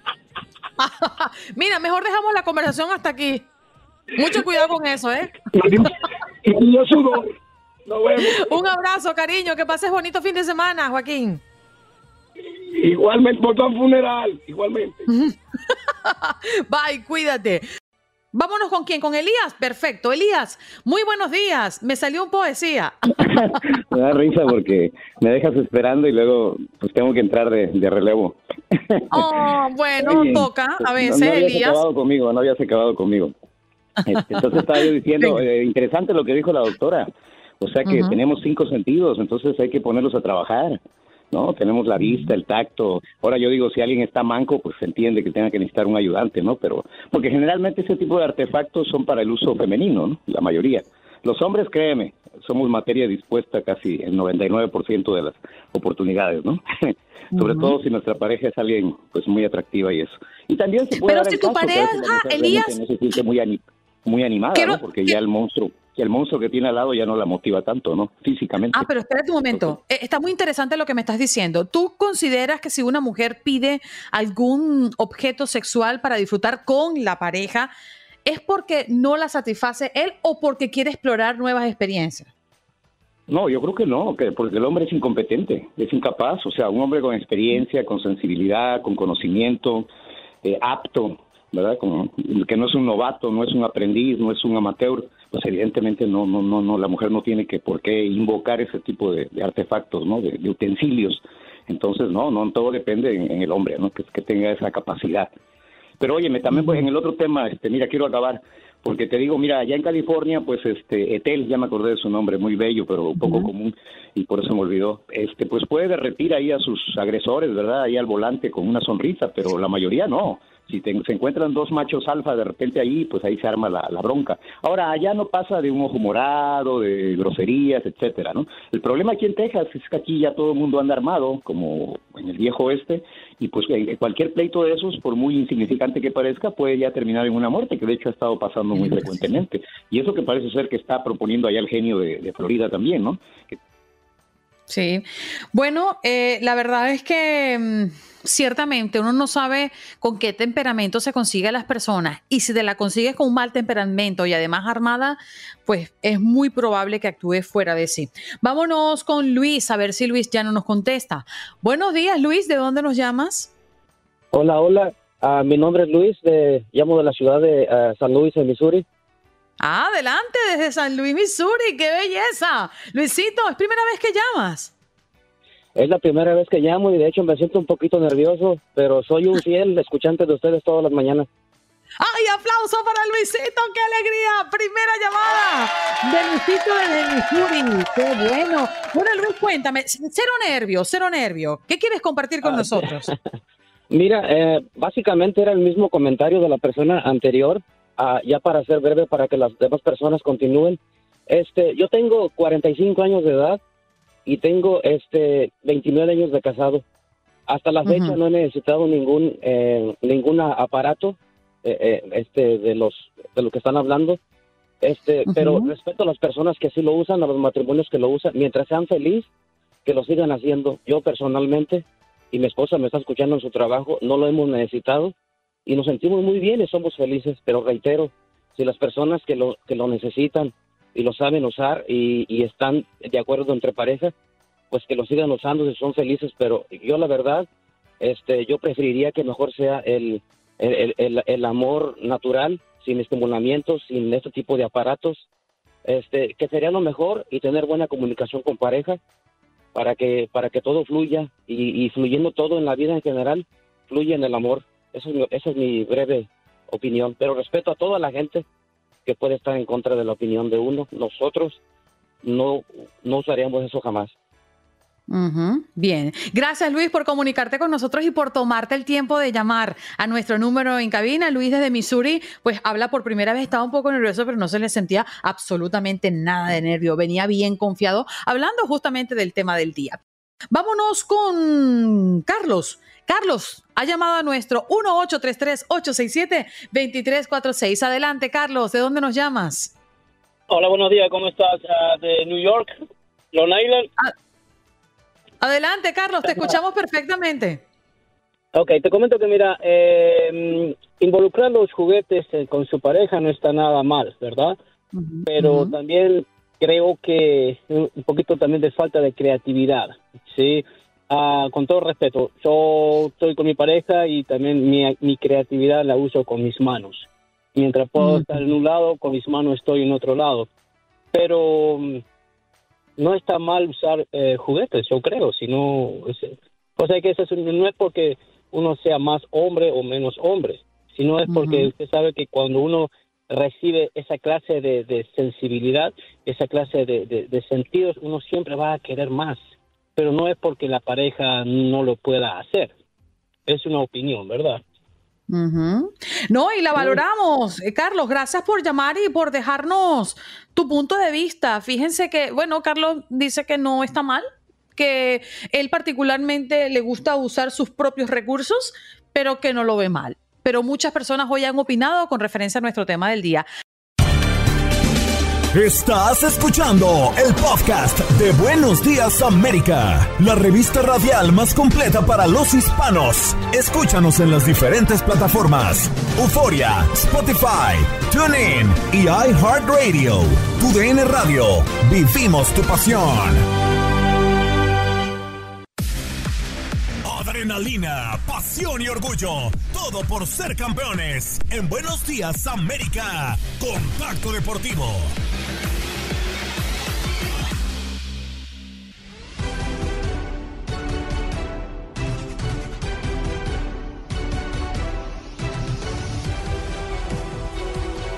Mira, mejor dejamos la conversación hasta aquí. Mucho cuidado con eso, ¿eh? Y yo sudor. Nos vemos. Un abrazo, cariño. Que pases bonito fin de semana, Joaquín. Igualmente, por tu funeral, igualmente. Bye, cuídate. Vámonos con quién, con Elías. Perfecto, Elías. Muy buenos días. Me salió un poesía. Me da risa porque me dejas esperando y luego pues tengo que entrar de, de relevo. Oh, bueno, Oye, toca a no- veces, no habías Elías. acabado conmigo, no habías acabado conmigo. Este, entonces estaba yo diciendo, eh, interesante lo que dijo la doctora. O sea que Ujú. tenemos cinco sentidos, entonces hay que ponerlos a trabajar, ¿no? Tenemos la vista, el tacto. Ahora yo digo, si alguien está manco, pues se entiende que tenga que necesitar un ayudante, ¿no? Pero porque generalmente ese tipo de artefactos son para el uso femenino, ¿no? La mayoría. Los hombres, créeme, somos materia dispuesta casi el noventa y nueve por ciento de las oportunidades, ¿no? Sobre Ujú. todo si nuestra pareja es alguien pues muy atractiva y eso. Y también se puede Pero dar si el tu caso que a veces pareja, la mujer Elías- realmente no se siente muy, ani- muy animada, Quiero- ¿no? Porque ya el monstruo, que el monstruo que tiene al lado ya no la motiva tanto, ¿no? Físicamente. Ah, pero espérate un momento. Eh, Está muy interesante lo que me estás diciendo. ¿Tú consideras que si una mujer pide algún objeto sexual para disfrutar con la pareja, es porque no la satisface él o porque quiere explorar nuevas experiencias? No, yo creo que no, que porque el hombre es incompetente, es incapaz, o sea, un hombre con experiencia, con sensibilidad, con conocimiento, eh, apto, ¿verdad? Como, que no es un novato, no es un aprendiz, no es un amateur, pues evidentemente no, no, no, no, la mujer no tiene que por qué invocar ese tipo de, de artefactos, ¿no? De, de utensilios. Entonces, no, no todo depende en, en el hombre, ¿no? Que, que tenga esa capacidad. Pero óyeme, también pues en el otro tema, este, mira, quiero acabar, porque te digo, mira, allá en California, pues este, Etel, ya me acordé de su nombre, muy bello, pero un poco uh-huh. común, y por eso me olvidó, este, pues puede derretir ahí a sus agresores, ¿verdad? Ahí al volante con una sonrisa, pero la mayoría no. Si te, se encuentran dos machos alfa de repente ahí, pues ahí se arma la, la bronca. Ahora, allá no pasa de un ojo morado, de groserías, etcétera, ¿no? El problema aquí en Texas es que aquí ya todo el mundo anda armado, como en el viejo oeste, y pues cualquier pleito de esos, por muy insignificante que parezca, puede ya terminar en una muerte, que de hecho ha estado pasando muy frecuentemente. Y eso que parece ser que está proponiendo allá el genio de, de Florida también, ¿no? Que... Sí. Bueno, eh, la verdad es que mmm, ciertamente uno no sabe con qué temperamento se consigue a las personas, y si te la consigues con un mal temperamento y además armada, pues es muy probable que actúe fuera de sí. Vámonos con Luis, a ver si Luis ya no nos contesta. Buenos días, Luis, ¿de dónde nos llamas? Hola, hola, uh, mi nombre es Luis, de, llamo de la ciudad de uh, San Luis, en Missouri. Ah, adelante, desde San Luis, Missouri, ¡qué belleza! Luisito, ¿es primera vez que llamas? Es la primera vez que llamo y de hecho me siento un poquito nervioso, pero soy un fiel escuchante de ustedes todas las mañanas. ¡Ay, aplauso para Luisito! ¡Qué alegría! Primera llamada de Luisito desde Missouri. ¡Qué bueno! Bueno, Luis, cuéntame, cero nervio, cero nervio. ¿Qué quieres compartir con ah, nosotros? Mira, eh, básicamente era el mismo comentario de la persona anterior. Uh, ya para ser breve, para que las demás personas continúen, este, yo tengo cuarenta y cinco años de edad y tengo este veintinueve años de casado. Hasta la fecha uh-huh. no he necesitado ningún eh, ningún aparato eh, eh, este de los de lo que están hablando, este, uh-huh. pero respeto a las personas que sí lo usan, a los matrimonios que lo usan, mientras sean felices, que lo sigan haciendo. Yo personalmente, y mi esposa me está escuchando en su trabajo, no lo hemos necesitado. Y nos sentimos muy bien y somos felices, pero reitero, si las personas que lo que lo necesitan y lo saben usar y, y están de acuerdo entre parejas, pues que lo sigan usando si son felices, pero yo la verdad, este, yo preferiría que mejor sea el, el, el, el amor natural, sin estimulamientos, sin este tipo de aparatos, este, que sería lo mejor, y tener buena comunicación con pareja para que, para que todo fluya y, y fluyendo todo en la vida en general, fluye en el amor. Eso es, mi, esa es mi breve opinión, pero respeto a toda la gente que puede estar en contra de la opinión de uno. Nosotros no, no usaríamos eso jamás. Uh-huh. Bien. Gracias, Luis, por comunicarte con nosotros y por tomarte el tiempo de llamar a nuestro número en cabina. Luis desde Missouri, pues habla por primera vez, estaba un poco nervioso, pero no se le sentía absolutamente nada de nervio. Venía bien confiado, hablando justamente del tema del día. Vámonos con Carlos. Carlos ha llamado a nuestro uno ocho tres tres, ocho seis siete, dos tres cuatro seis. Adelante, Carlos, ¿de dónde nos llamas? Hola, buenos días, ¿cómo estás? Uh, de New York, Long Island. Ah, adelante, Carlos, te escuchamos perfectamente. Ok, te comento que mira, eh, involucrar los juguetes eh, con su pareja no está nada mal, ¿verdad? Uh-huh, Pero uh-huh. también creo que un poquito también de falta de creatividad, ¿sí? Uh, con todo respeto, yo estoy con mi pareja y también mi, mi creatividad la uso con mis manos. Mientras puedo uh-huh. estar en un lado, con mis manos estoy en otro lado. Pero um, no está mal usar eh, juguetes, yo creo, sino... Es, o sea que eso es, no es porque uno sea más hombre o menos hombre, sino es porque uh-huh. usted sabe que cuando uno recibe esa clase de, de sensibilidad, esa clase de, de, de sentidos, uno siempre va a querer más. Pero no es porque la pareja no lo pueda hacer. Es una opinión, ¿verdad? Uh-huh. No, y la valoramos. Eh, Carlos, gracias por llamar y por dejarnos tu punto de vista. Fíjense que, bueno, Carlos dice que no está mal, que él particularmente le gusta usar sus propios recursos, pero que no lo ve mal. Pero muchas personas hoy han opinado con referencia a nuestro tema del día. Estás escuchando el podcast de Buenos Días América, la revista radial más completa para los hispanos. Escúchanos en las diferentes plataformas: Euforia, Spotify, TuneIn y iHeartRadio. Tu D N Radio, vivimos tu pasión. Adrenalina, pasión y orgullo, todo por ser campeones. En Buenos Días América, Contacto Deportivo.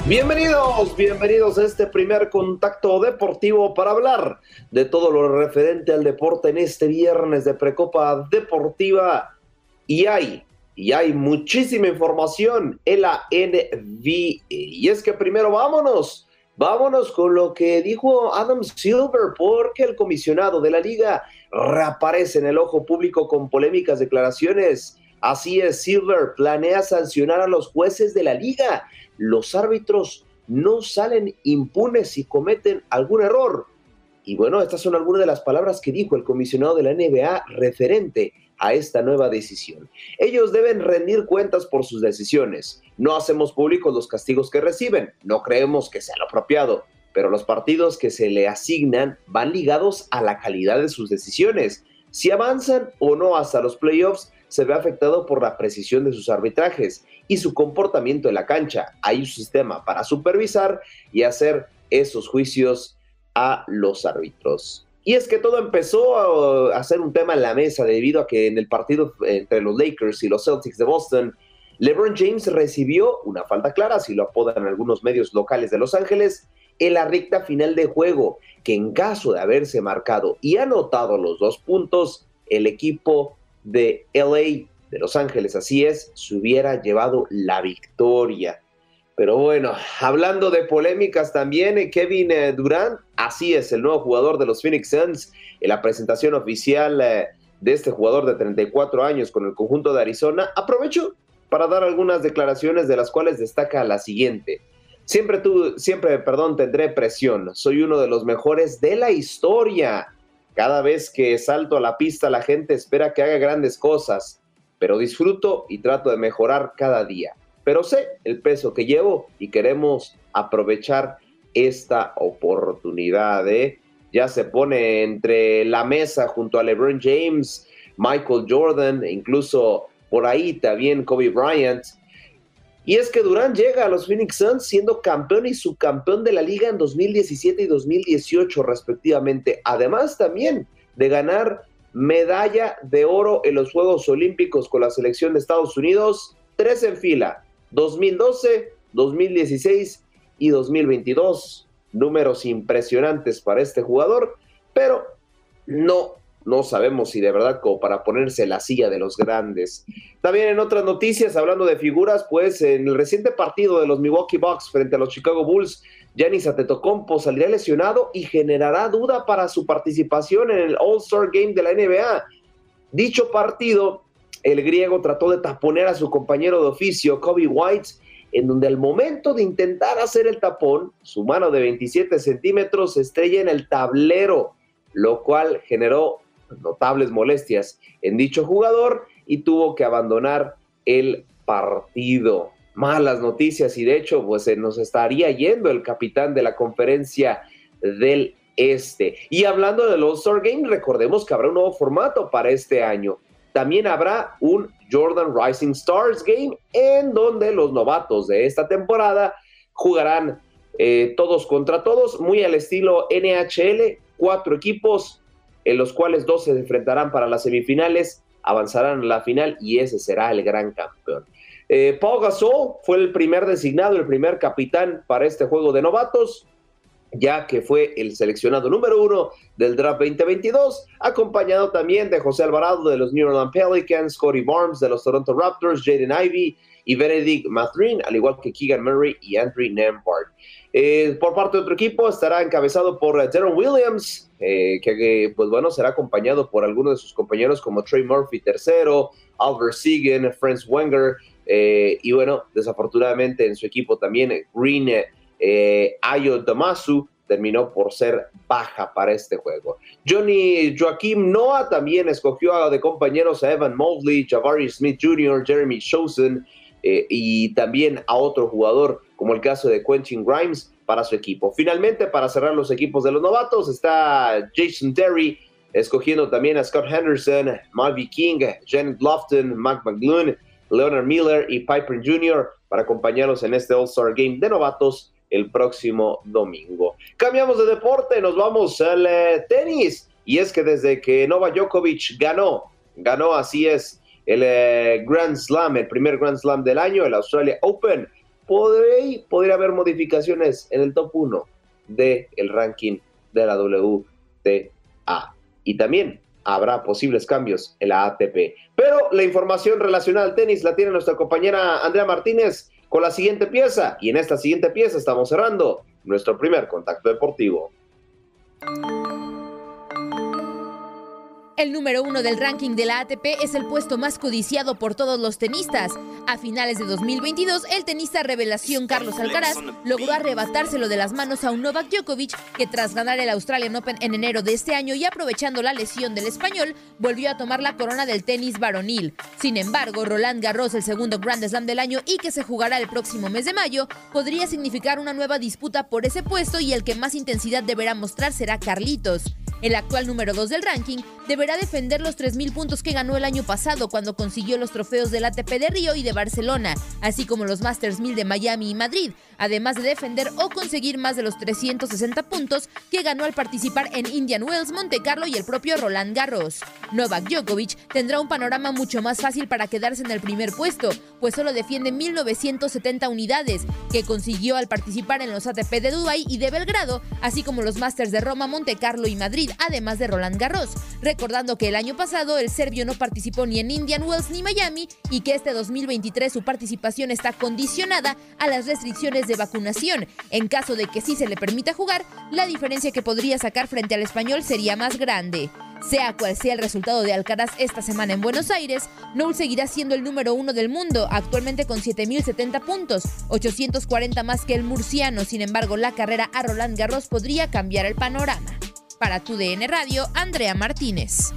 Bienvenidos, bienvenidos a este primer contacto deportivo para hablar de todo lo referente al deporte en este viernes de Precopa Deportiva. Y hay, y hay muchísima información en la N B A. Y es que primero vámonos, vámonos con lo que dijo Adam Silver, porque el comisionado de la liga reaparece en el ojo público con polémicas declaraciones. Así es, Silver planea sancionar a los jueces de la liga. Los árbitros no salen impunes si cometen algún error. Y bueno, estas son algunas de las palabras que dijo el comisionado de la N B A referente a esta nueva decisión. Ellos deben rendir cuentas por sus decisiones. No hacemos públicos los castigos que reciben. No creemos que sea lo apropiado. Pero los partidos que se le asignan van ligados a la calidad de sus decisiones. Si avanzan o no hasta los playoffs, se ve afectado por la precisión de sus arbitrajes y su comportamiento en la cancha. Hay un sistema para supervisar y hacer esos juicios a los árbitros. Y es que todo empezó a ser un tema en la mesa debido a que en el partido entre los Lakers y los Celtics de Boston, LeBron James recibió una falta clara, así lo apodan algunos medios locales de Los Ángeles, en la recta final de juego, que en caso de haberse marcado y anotado los dos puntos, el equipo de L A, de Los Ángeles, así es, se hubiera llevado la victoria. Pero bueno, hablando de polémicas también, Kevin Durant, así es, el nuevo jugador de los Phoenix Suns, en la presentación oficial de este jugador de treinta y cuatro años con el conjunto de Arizona, aprovechó para dar algunas declaraciones, de las cuales destaca la siguiente. Siempre, tú, siempre, perdón, tendré presión. Soy uno de los mejores de la historia. Cada vez que salto a la pista, la gente espera que haga grandes cosas, pero disfruto y trato de mejorar cada día. Pero sé el peso que llevo y queremos aprovechar esta oportunidad, ¿eh? Ya se pone entre la mesa junto a LeBron James, Michael Jordan, e incluso por ahí también Kobe Bryant. Y es que Durant llega a los Phoenix Suns siendo campeón y subcampeón de la liga en dos mil diecisiete y dos mil dieciocho respectivamente. Además también de ganar medalla de oro en los Juegos Olímpicos con la selección de Estados Unidos, tres en fila, dos mil doce, dos mil dieciséis y dos mil veintidós. Números impresionantes para este jugador, pero no No sabemos si de verdad como para ponerse en la silla de los grandes. También en otras noticias, hablando de figuras, pues en el reciente partido de los Milwaukee Bucks frente a los Chicago Bulls, Giannis Antetokounmpo saldría lesionado y generará duda para su participación en el All-Star Game de la N B A. Dicho partido, el griego trató de taponear a su compañero de oficio, Kobe White, en donde al momento de intentar hacer el tapón, su mano de veintisiete centímetros se estrella en el tablero, lo cual generó notables molestias en dicho jugador y tuvo que abandonar el partido. Malas noticias, y de hecho pues se nos estaría yendo el capitán de la conferencia del Este. Y hablando del All-Star Game, recordemos que habrá un nuevo formato para este año. También habrá un Jordan Rising Stars Game en donde los novatos de esta temporada jugarán eh, todos contra todos, muy al estilo N H L, cuatro equipos en los cuales dos se enfrentarán para las semifinales, avanzarán a la final y ese será el gran campeón. Eh, Pau Gasol fue el primer designado, el primer capitán para este juego de novatos, ya que fue el seleccionado número uno del draft veinte veintidós, acompañado también de José Alvarado de los New Orleans Pelicans, Scottie Barnes de los Toronto Raptors, Jaden Ivey y Benedict Mathurin, al igual que Keegan Murray y Andrew Nembhard. Eh, por parte de otro equipo estará encabezado por uh, Deron Williams, eh, que pues bueno, será acompañado por algunos de sus compañeros como Trey Murphy tercero, Albert Seguin, Franz Wenger, eh, y bueno, desafortunadamente en su equipo también Green eh, Ayo Damasu terminó por ser baja para este juego. Johnny Joakim Noah también escogió de compañeros a Evan Mobley, Jabari Smith junior, Jeremy Chosen, eh, y también a otro jugador como el caso de Quentin Grimes para su equipo. Finalmente, para cerrar los equipos de los novatos, está Jason Terry, escogiendo también a Scott Henderson, Marvin King, Janet Lofton, Mac McGloon, Leonard Miller y Piper junior para acompañarlos en este All-Star Game de novatos el próximo domingo. Cambiamos de deporte, nos vamos al eh, tenis, y es que desde que Novak Djokovic ganó, ganó así es, el eh, Grand Slam, el primer Grand Slam del año, el Australia Open, podría, podría haber modificaciones en el top uno del ranking de la W T A. Y también habrá posibles cambios en la A T P. Pero la información relacionada al tenis la tiene nuestra compañera Andrea Martínez con la siguiente pieza. Y en esta siguiente pieza estamos cerrando nuestro primer contacto deportivo. El número uno del ranking de la A T P es el puesto más codiciado por todos los tenistas. A finales de dos mil veintidós, el tenista revelación Carlos Alcaraz logró arrebatárselo de las manos a un Novak Djokovic, que tras ganar el Australian Open en enero de este año y aprovechando la lesión del español, volvió a tomar la corona del tenis varonil. Sin embargo, Roland Garros, el segundo Grand Slam del año y que se jugará el próximo mes de mayo, podría significar una nueva disputa por ese puesto, y el que más intensidad deberá mostrar será Carlitos. El actual número dos del ranking deberá defender los tres mil puntos que ganó el año pasado cuando consiguió los trofeos del A T P de Río y de Barcelona, así como los Masters mil de Miami y Madrid, además de defender o conseguir más de los trescientos sesenta puntos que ganó al participar en Indian Wells, Monte Carlo y el propio Roland Garros. Novak Djokovic tendrá un panorama mucho más fácil para quedarse en el primer puesto, pues solo defiende mil novecientas setenta unidades, que consiguió al participar en los A T P de Dubái y de Belgrado, así como los Masters de Roma, Monte Carlo y Madrid, además de Roland Garros, recordando que el año pasado el serbio no participó ni en Indian Wells ni Miami, y que este dos mil veintitrés su participación está condicionada a las restricciones de vacunación. En caso de que sí se le permita jugar, la diferencia que podría sacar frente al español sería más grande. Sea cual sea el resultado de Alcaraz esta semana en Buenos Aires, Noul seguirá siendo el número uno del mundo, actualmente con siete mil setenta puntos, ochocientos cuarenta más que el murciano. Sin embargo, la carrera a Roland Garros podría cambiar el panorama. Para tu D N Radio, Andrea Martínez.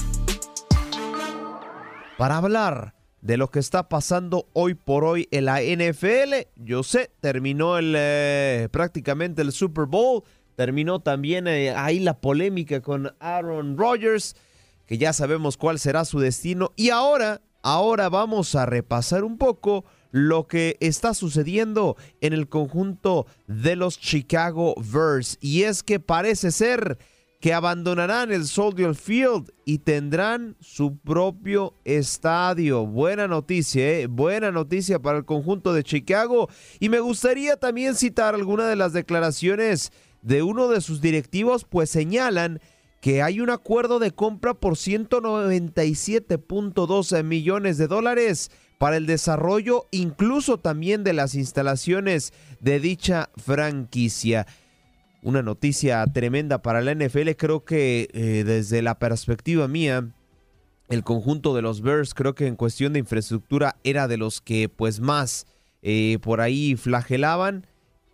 Para hablar de lo que está pasando hoy por hoy en la N F L, yo sé, terminó el eh, prácticamente el Super Bowl, terminó también eh, ahí la polémica con Aaron Rodgers, que ya sabemos cuál será su destino, y ahora, ahora vamos a repasar un poco lo que está sucediendo en el conjunto de los Chicago Bears, y es que parece ser que abandonarán el Soldier Field y tendrán su propio estadio. Buena noticia, ¿eh? Buena noticia para el conjunto de Chicago. Y me gustaría también citar algunas de las declaraciones de uno de sus directivos, pues señalan que hay un acuerdo de compra por ciento noventa y siete punto doce millones de dólares para el desarrollo incluso también de las instalaciones de dicha franquicia. Una noticia tremenda para la N F L. Creo que eh, desde la perspectiva mía, el conjunto de los Bears, creo que en cuestión de infraestructura era de los que pues más eh, por ahí flagelaban,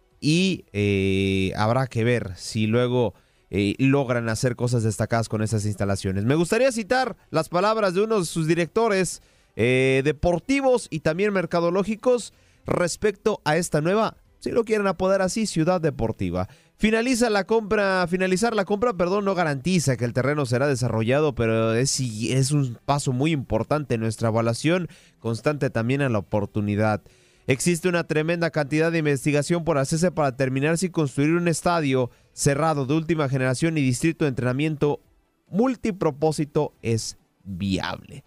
y eh, habrá que ver si luego eh, logran hacer cosas destacadas con esas instalaciones. Me gustaría citar las palabras de uno de sus directores eh, deportivos y también mercadológicos respecto a esta nueva, si lo quieren apodar así, ciudad deportiva. Finaliza la compra, finalizar la compra, perdón, no garantiza que el terreno será desarrollado, pero es, es un paso muy importante en nuestra evaluación constante también a la oportunidad. Existe una tremenda cantidad de investigación por hacerse para terminar si construir un estadio cerrado de última generación y distrito de entrenamiento multipropósito es viable.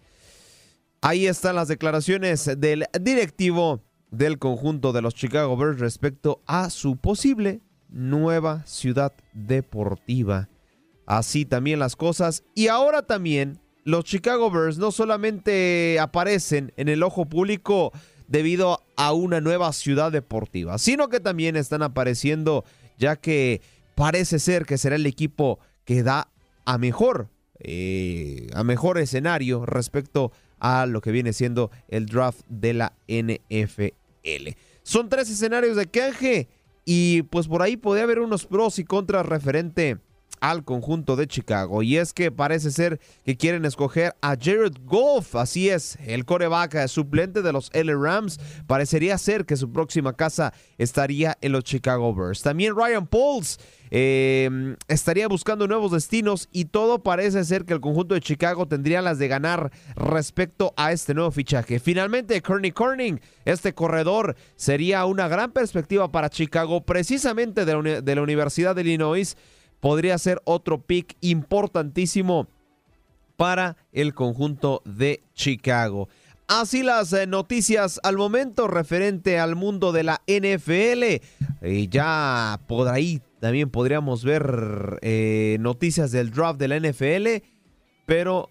Ahí están las declaraciones del directivo del conjunto de los Chicago Bears respecto a su posible nueva ciudad deportiva. Así también las cosas. Y ahora también los Chicago Bears no solamente aparecen en el ojo público debido a una nueva ciudad deportiva, sino que también están apareciendo ya que parece ser que será el equipo que da a mejor, eh, a mejor escenario respecto a lo que viene siendo el draft de la N F L. Son tres escenarios de canje y pues por ahí puede haber unos pros y contras referente al conjunto de Chicago, y es que parece ser que quieren escoger a Jared Goff. Así es, el quarterback suplente de los L A Rams. Parecería ser que su próxima casa estaría en los Chicago Bears. También Ryan Poles eh, estaría buscando nuevos destinos, y todo parece ser que el conjunto de Chicago tendría las de ganar respecto a este nuevo fichaje. Finalmente, Kearney Corning, este corredor, sería una gran perspectiva para Chicago, precisamente de la, de la Universidad de Illinois. Podría ser otro pick importantísimo para el conjunto de Chicago. así las eh, noticias al momento referente al mundo de la N F L. Eh, ya por ahí también podríamos ver eh, noticias del draft de la N F L, pero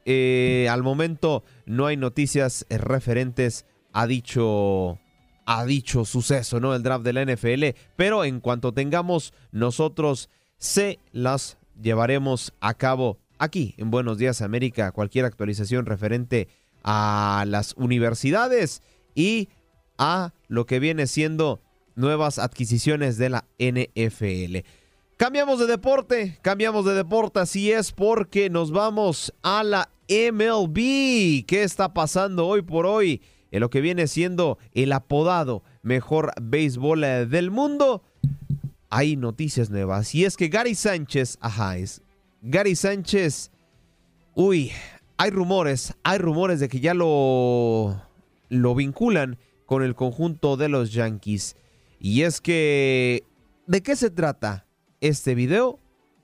eh, al momento no hay noticias eh, referentes a dicho, a dicho suceso, ¿no? El draft de la N F L, pero en cuanto tengamos, nosotros se las llevaremos a cabo aquí en Buenos Días América. Cualquier actualización referente a las universidades y a lo que viene siendo nuevas adquisiciones de la N F L. Cambiamos de deporte, cambiamos de deporte, así es, porque nos vamos a la M L B. ¿Qué está pasando hoy por hoy en lo que viene siendo el apodado mejor béisbol del mundo? Hay noticias nuevas, y es que Gary Sánchez, ajá, es Gary Sánchez, uy, hay rumores, hay rumores de que ya lo, lo vinculan con el conjunto de los Yankees. Y es que, ¿de qué se trata este video?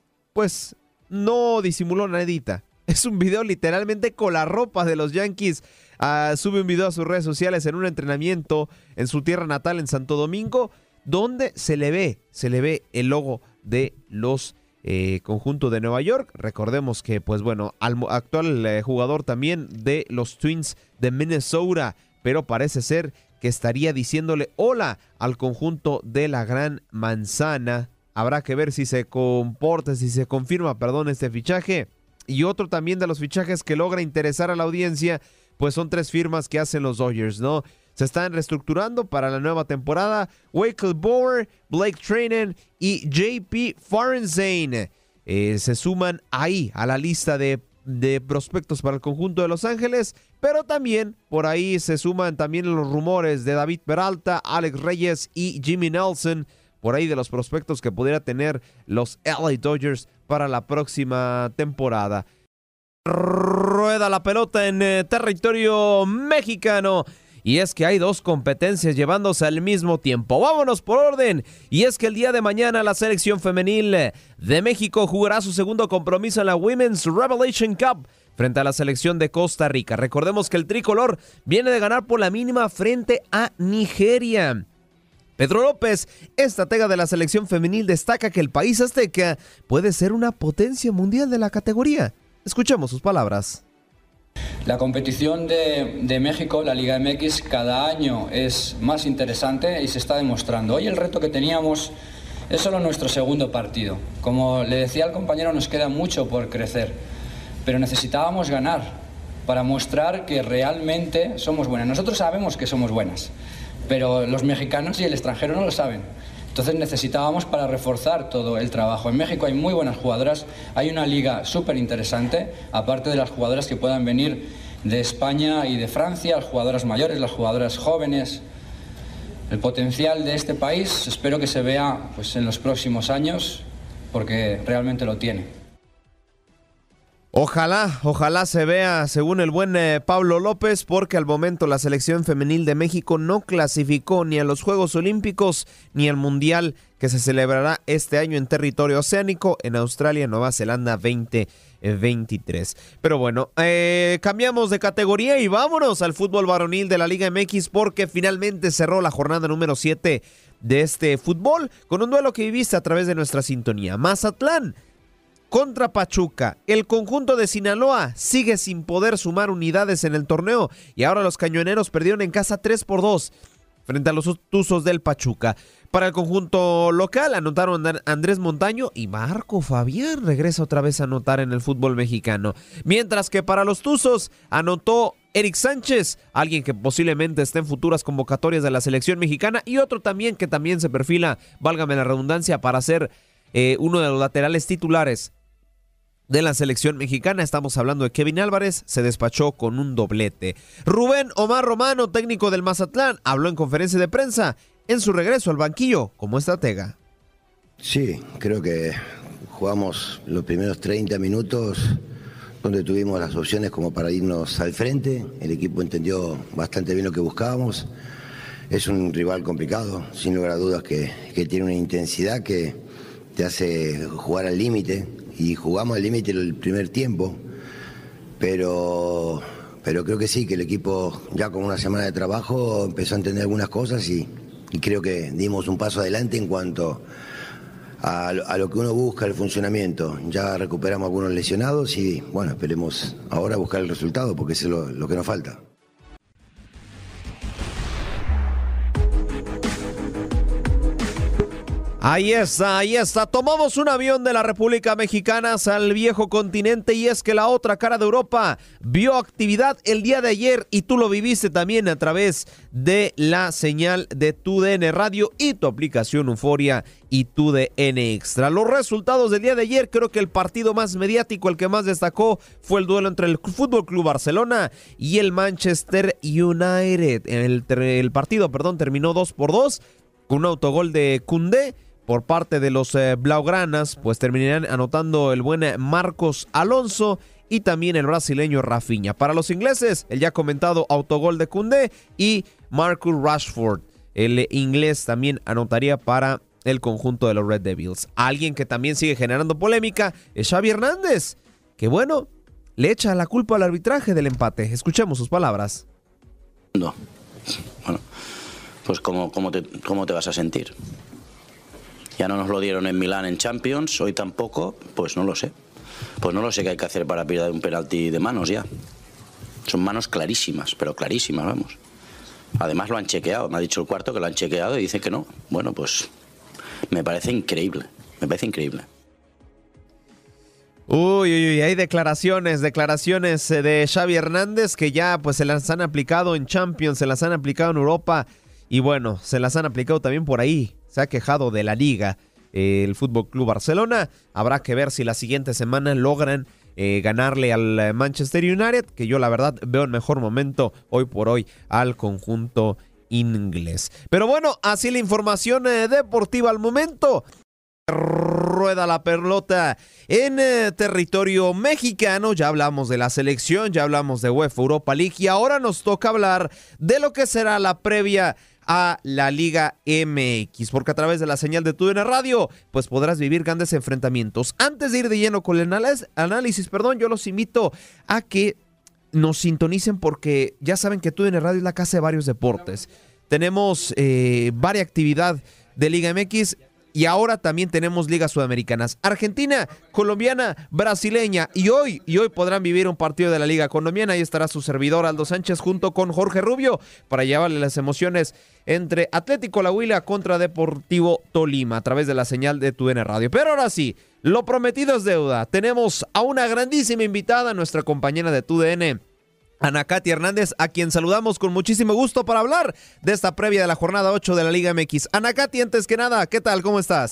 Pues no disimuló nadita. Es un video literalmente con la ropa de los Yankees. Uh, sube un video a sus redes sociales en un entrenamiento en su tierra natal en Santo Domingo, donde se le ve, se le ve el logo de los eh, conjunto de Nueva York. Recordemos que, pues bueno, al actual eh, jugador también de los Twins de Minnesota, pero parece ser que estaría diciéndole hola al conjunto de la Gran Manzana. Habrá que ver si se comporta, si se confirma, perdón, este fichaje. Y otro también de los fichajes que logra interesar a la audiencia, pues son tres firmas que hacen los Dodgers, ¿no? Se están reestructurando para la nueva temporada. Michael Bauer, Blake Treinen y J P Farnsworth eh, se suman ahí a la lista de, de prospectos para el conjunto de Los Ángeles, pero también por ahí se suman también los rumores de David Peralta, Alex Reyes y Jimmy Nelson, por ahí de los prospectos que pudiera tener los L A Dodgers para la próxima temporada. Rueda la pelota en eh, territorio mexicano. Y es que hay dos competencias llevándose al mismo tiempo. Vámonos por orden. Y es que el día de mañana la selección femenil de México jugará su segundo compromiso en la Women's Revelation Cup frente a la selección de Costa Rica. Recordemos que el tricolor viene de ganar por la mínima frente a Nigeria. Pedro López, estratega de la selección femenil, destaca que el país azteca puede ser una potencia mundial de la categoría. Escuchemos sus palabras. La competición de, de México, la Liga M X, cada año es más interesante y se está demostrando. Hoy el reto que teníamos es solo nuestro segundo partido. Como le decía al compañero, nos queda mucho por crecer, pero necesitábamos ganar para mostrar que realmente somos buenas. Nosotros sabemos que somos buenas, pero los mexicanos y el extranjero no lo saben. Entonces necesitábamos para reforzar todo el trabajo. En México hay muy buenas jugadoras, hay una liga súper interesante, aparte de las jugadoras que puedan venir de España y de Francia, las jugadoras mayores, las jugadoras jóvenes. El potencial de este país espero que se vea pues, en los próximos años, porque realmente lo tiene. Ojalá, ojalá se vea, según el buen eh, Pablo López, porque al momento la selección femenil de México no clasificó ni a los Juegos Olímpicos ni al Mundial que se celebrará este año en territorio oceánico en Australia, Nueva Zelanda veinte veintitrés. Pero bueno, eh, cambiamos de categoría y vámonos al fútbol varonil de la Liga M X, porque finalmente cerró la jornada número siete de este fútbol con un duelo que viviste a través de nuestra sintonía. Mazatlán contra Pachuca. El conjunto de Sinaloa sigue sin poder sumar unidades en el torneo y ahora los cañoneros perdieron en casa tres por dos frente a los Tuzos del Pachuca. Para el conjunto local anotaron Andrés Montaño y Marco Fabián regresa otra vez a anotar en el fútbol mexicano. Mientras que para los Tuzos anotó Eric Sánchez, alguien que posiblemente esté en futuras convocatorias de la selección mexicana, y otro también que también se perfila, válgame la redundancia, para ser eh, uno de los laterales titulares de la selección mexicana. Estamos hablando de Kevin Álvarez, se despachó con un doblete. Rubén Omar Romano, técnico del Mazatlán, habló en conferencia de prensa en su regreso al banquillo como estratega. Sí, creo que jugamos los primeros treinta minutos donde tuvimos las opciones como para irnos al frente. El equipo entendió bastante bien lo que buscábamos. Es un rival complicado, sin lugar a dudas, que, que tiene una intensidad que te hace jugar al límite. Y jugamos al límite el primer tiempo, pero pero creo que sí, que el equipo ya con una semana de trabajo empezó a entender algunas cosas y, y creo que dimos un paso adelante en cuanto a, a lo que uno busca, el funcionamiento. Ya recuperamos algunos lesionados y bueno, esperemos ahora buscar el resultado porque eso es lo, lo que nos falta. Ahí está, ahí está. Tomamos un avión de la República Mexicana al viejo continente y es que la otra cara de Europa vio actividad el día de ayer y tú lo viviste también a través de la señal de Tu D N Radio y tu aplicación Euforia y Tu D N Extra. Los resultados del día de ayer, creo que el partido más mediático, el que más destacó, fue el duelo entre el Fútbol Club Barcelona y el Manchester United. El, el partido, perdón, terminó dos por dos con un autogol de Koundé. Por parte de los eh, blaugranas, pues terminarán anotando el buen Marcos Alonso y también el brasileño Rafinha. Para los ingleses, el ya comentado autogol de Koundé y Marcus Rashford. El inglés también anotaría para el conjunto de los Red Devils. Alguien que también sigue generando polémica es Xavi Hernández, que bueno, le echa la culpa al arbitraje del empate. Escuchemos sus palabras. No, bueno, pues ¿cómo, cómo, te, cómo te vas a sentir? Ya no nos lo dieron en Milán en Champions, hoy tampoco, pues no lo sé. Pues no lo sé qué hay que hacer para pillar un penalti de manos ya. Son manos clarísimas, pero clarísimas, vamos. Además lo han chequeado, me ha dicho el cuarto que lo han chequeado y dice que no. Bueno, pues me parece increíble, me parece increíble. Uy, uy, uy, hay declaraciones, declaraciones de Xavi Hernández que ya pues se las han aplicado en Champions, se las han aplicado en Europa y bueno, se las han aplicado también por ahí. Se ha quejado de la liga eh, el Fútbol Club Barcelona. Habrá que ver si la siguiente semana logran eh, ganarle al Manchester United, que yo la verdad veo en mejor momento hoy por hoy al conjunto inglés. Pero bueno, así la información eh, deportiva al momento. Rueda la pelota en eh, territorio mexicano. Ya hablamos de la selección, ya hablamos de UEFA Europa League y ahora nos toca hablar de lo que será la previa a la Liga M X, porque a través de la señal de Tu D N Radio, pues podrás vivir grandes enfrentamientos. Antes de ir de lleno con el análisis, perdón, yo los invito a que nos sintonicen porque ya saben que Tu D N Radio es la casa de varios deportes. Tenemos eh, varias actividades de Liga M X y ahora también tenemos ligas sudamericanas, argentina, colombiana, brasileña y hoy, y hoy podrán vivir un partido de la liga colombiana. Ahí estará su servidor Aldo Sánchez junto con Jorge Rubio para llevarle las emociones entre Atlético La Huila contra Deportivo Tolima a través de la señal de Tu D N Radio. Pero ahora sí, lo prometido es deuda. Tenemos a una grandísima invitada, nuestra compañera de Tu D N, Ana Katy Hernández, a quien saludamos con muchísimo gusto para hablar de esta previa de la jornada ocho de la Liga M X. Ana Katy, antes que nada, ¿qué tal? ¿Cómo estás?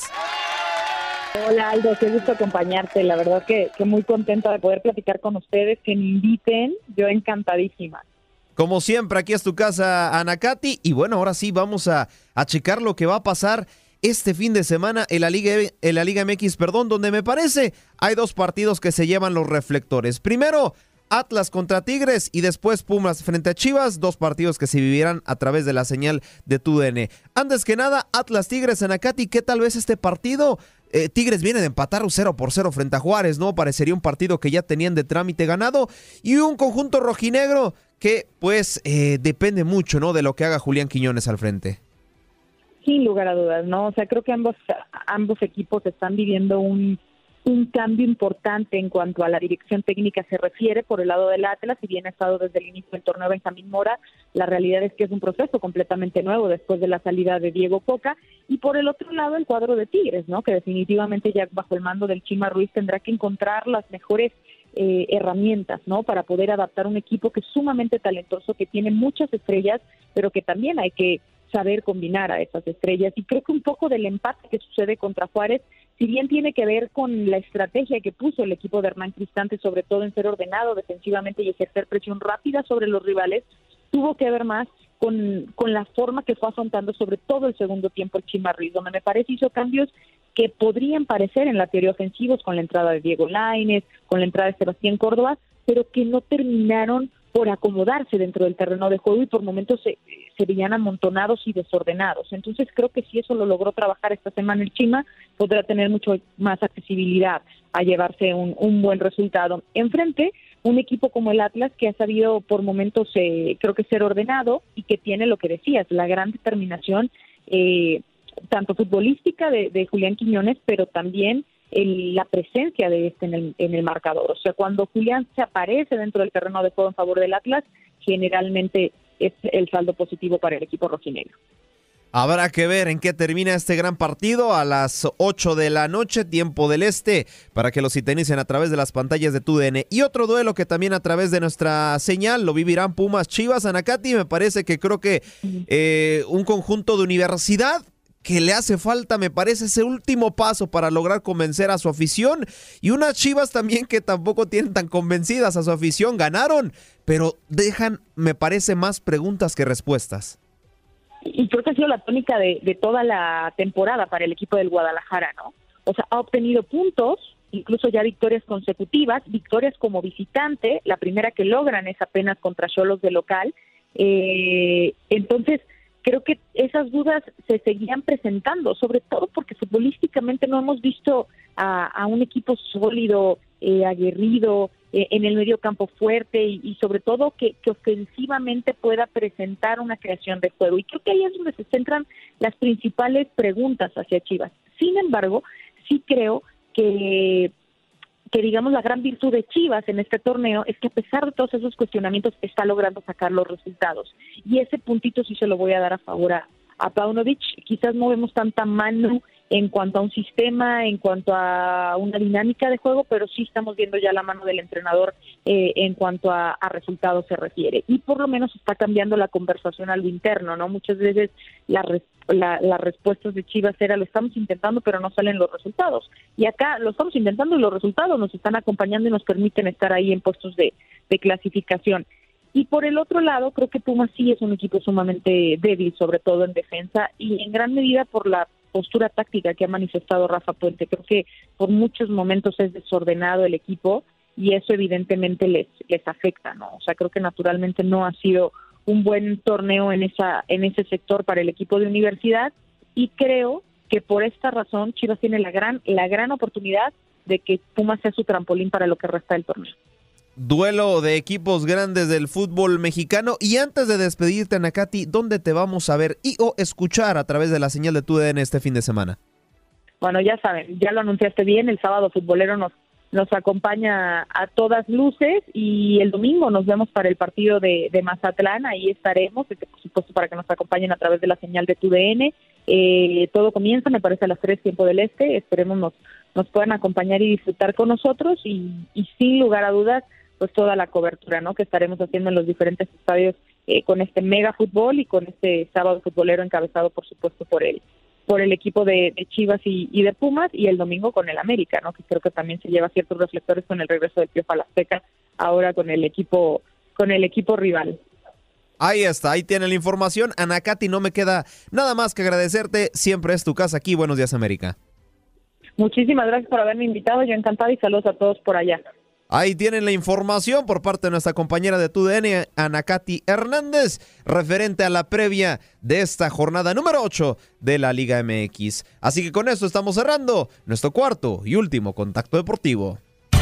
Hola Aldo, qué gusto acompañarte. La verdad que, que muy contenta de poder platicar con ustedes, que me inviten, yo encantadísima. Como siempre, aquí es tu casa, Ana Katy, y bueno, ahora sí vamos a, a checar lo que va a pasar este fin de semana en la Liga, en la Liga M X, perdón, donde me parece hay dos partidos que se llevan los reflectores. Primero, Atlas contra Tigres y después Pumas frente a Chivas, dos partidos que se vivirán a través de la señal de Tu D N. Antes que nada, Atlas Tigres, Ana Katy, ¿qué tal vez este partido? Eh, Tigres viene de empatar un cero por cero frente a Juárez, ¿no? Parecería un partido que ya tenían de trámite ganado y un conjunto rojinegro que pues eh, depende mucho, ¿no? De lo que haga Julián Quiñones al frente. Sin lugar a dudas, ¿no? O sea, creo que ambos, ambos equipos están viviendo un un cambio importante en cuanto a la dirección técnica se refiere por el lado del Atlas. Si bien ha estado desde el inicio del torneo Benjamín Mora, la realidad es que es un proceso completamente nuevo después de la salida de Diego Coca. Y por el otro lado, el cuadro de Tigres, ¿no? Que definitivamente ya bajo el mando del Chima Ruiz tendrá que encontrar las mejores eh, herramientas, ¿no? Para poder adaptar un equipo que es sumamente talentoso, que tiene muchas estrellas, pero que también hay que saber combinar a esas estrellas. Y creo que un poco del empate que sucede contra Juárez, si bien tiene que ver con la estrategia que puso el equipo de Hernán Cristante, sobre todo en ser ordenado defensivamente y ejercer presión rápida sobre los rivales, tuvo que ver más con, con la forma que fue afrontando sobre todo el segundo tiempo el Chima Ruiz, donde me parece hizo cambios que podrían parecer en la teoría ofensivos con la entrada de Diego Lainez, con la entrada de Sebastián Córdoba, pero que no terminaron por acomodarse dentro del terreno de juego y por momentos se, se veían amontonados y desordenados. Entonces creo que si eso lo logró trabajar esta semana el Chima, podrá tener mucho más accesibilidad a llevarse un, un buen resultado. Enfrente, un equipo como el Atlas que ha sabido por momentos, eh, creo que ser ordenado y que tiene lo que decías, la gran determinación, eh, tanto futbolística de, de Julián Quiñones, pero también el, la presencia de este en el, en el marcador. O sea, cuando Julián se aparece dentro del terreno de juego en favor del Atlas, generalmente es el saldo positivo para el equipo rojinegro. Habrá que ver en qué termina este gran partido a las ocho de la noche, tiempo del este, para que lo sintonicen a través de las pantallas de tu D N. Y otro duelo que también a través de nuestra señal lo vivirán Pumas Chivas. Anacati, me parece que creo que eh, un conjunto de universidad que le hace falta, me parece, ese último paso para lograr convencer a su afición, y unas Chivas también que tampoco tienen tan convencidas a su afición. Ganaron, pero dejan, me parece, más preguntas que respuestas. Y creo que ha sido la tónica de, de toda la temporada para el equipo del Guadalajara, ¿no? O sea, ha obtenido puntos, incluso ya victorias consecutivas, victorias como visitante, la primera que logran es apenas contra Xolos de local. Eh, entonces, creo que esas dudas se seguían presentando, sobre todo porque futbolísticamente no hemos visto a, a un equipo sólido, eh, aguerrido, eh, en el medio campo fuerte y, y sobre todo que, que ofensivamente pueda presentar una creación de juego. Y creo que ahí es donde se centran las principales preguntas hacia Chivas. Sin embargo, sí creo que... que digamos la gran virtud de Chivas en este torneo es que a pesar de todos esos cuestionamientos está logrando sacar los resultados, y ese puntito sí se lo voy a dar a favor a, a Paunovic. Quizás no vemos tanta mano en cuanto a un sistema, en cuanto a una dinámica de juego, pero sí estamos viendo ya la mano del entrenador eh, en cuanto a, a resultados se refiere, y por lo menos está cambiando la conversación a lo interno, ¿no? Muchas veces la La, las respuestas de Chivas era lo estamos intentando pero no salen los resultados, y acá lo estamos intentando y los resultados nos están acompañando y nos permiten estar ahí en puestos de, de clasificación. Y por el otro lado, creo que Pumas sí es un equipo sumamente débil, sobre todo en defensa, y en gran medida por la postura táctica que ha manifestado Rafa Puente. Creo que por muchos momentos es desordenado el equipo y eso evidentemente les, les afecta, ¿no? O sea, creo que naturalmente no ha sido un buen torneo en esa en ese sector para el equipo de Universidad, y creo que por esta razón Chivas tiene la gran la gran oportunidad de que Pumas sea su trampolín para lo que resta del torneo. Duelo de equipos grandes del fútbol mexicano. Y antes de despedirte, Anacati, ¿dónde te vamos a ver y o escuchar a través de la señal de tu D N este fin de semana? Bueno, ya saben, ya lo anunciaste bien, el sábado futbolero nos nos acompaña a todas luces, y el domingo nos vemos para el partido de, de Mazatlán. Ahí estaremos, por supuesto, para que nos acompañen a través de la señal de tu D N. Eh, todo comienza, me parece, a las tres, tiempo del este. Esperemos nos, nos puedan acompañar y disfrutar con nosotros, y, y sin lugar a dudas, pues toda la cobertura, ¿no?, que estaremos haciendo en los diferentes estadios eh, con este mega fútbol y con este sábado futbolero encabezado, por supuesto, por él. por el equipo de, de Chivas y, y de Pumas, y el domingo con el América, ¿no?, que creo que también se lleva ciertos reflectores con el regreso del Piojo a la Azteca, ahora con el equipo con el equipo rival. Ahí está, ahí tiene la información. Anacati, no me queda nada más que agradecerte, siempre es tu casa aquí. Buenos días, América. Muchísimas gracias por haberme invitado, yo encantada, y saludos a todos por allá. Ahí tienen la información por parte de nuestra compañera de tu D N, Anacati Hernández, referente a la previa de esta jornada número ocho de la Liga M X. Así que con esto estamos cerrando nuestro cuarto y último contacto deportivo.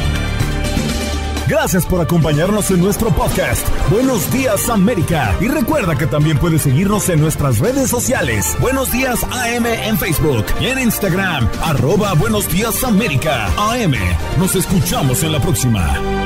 Gracias por acompañarnos en nuestro podcast Buenos Días América. Y recuerda que también puedes seguirnos en nuestras redes sociales. Buenos Días A M en Facebook y en Instagram, arroba Buenos Días América A M. Nos escuchamos en la próxima.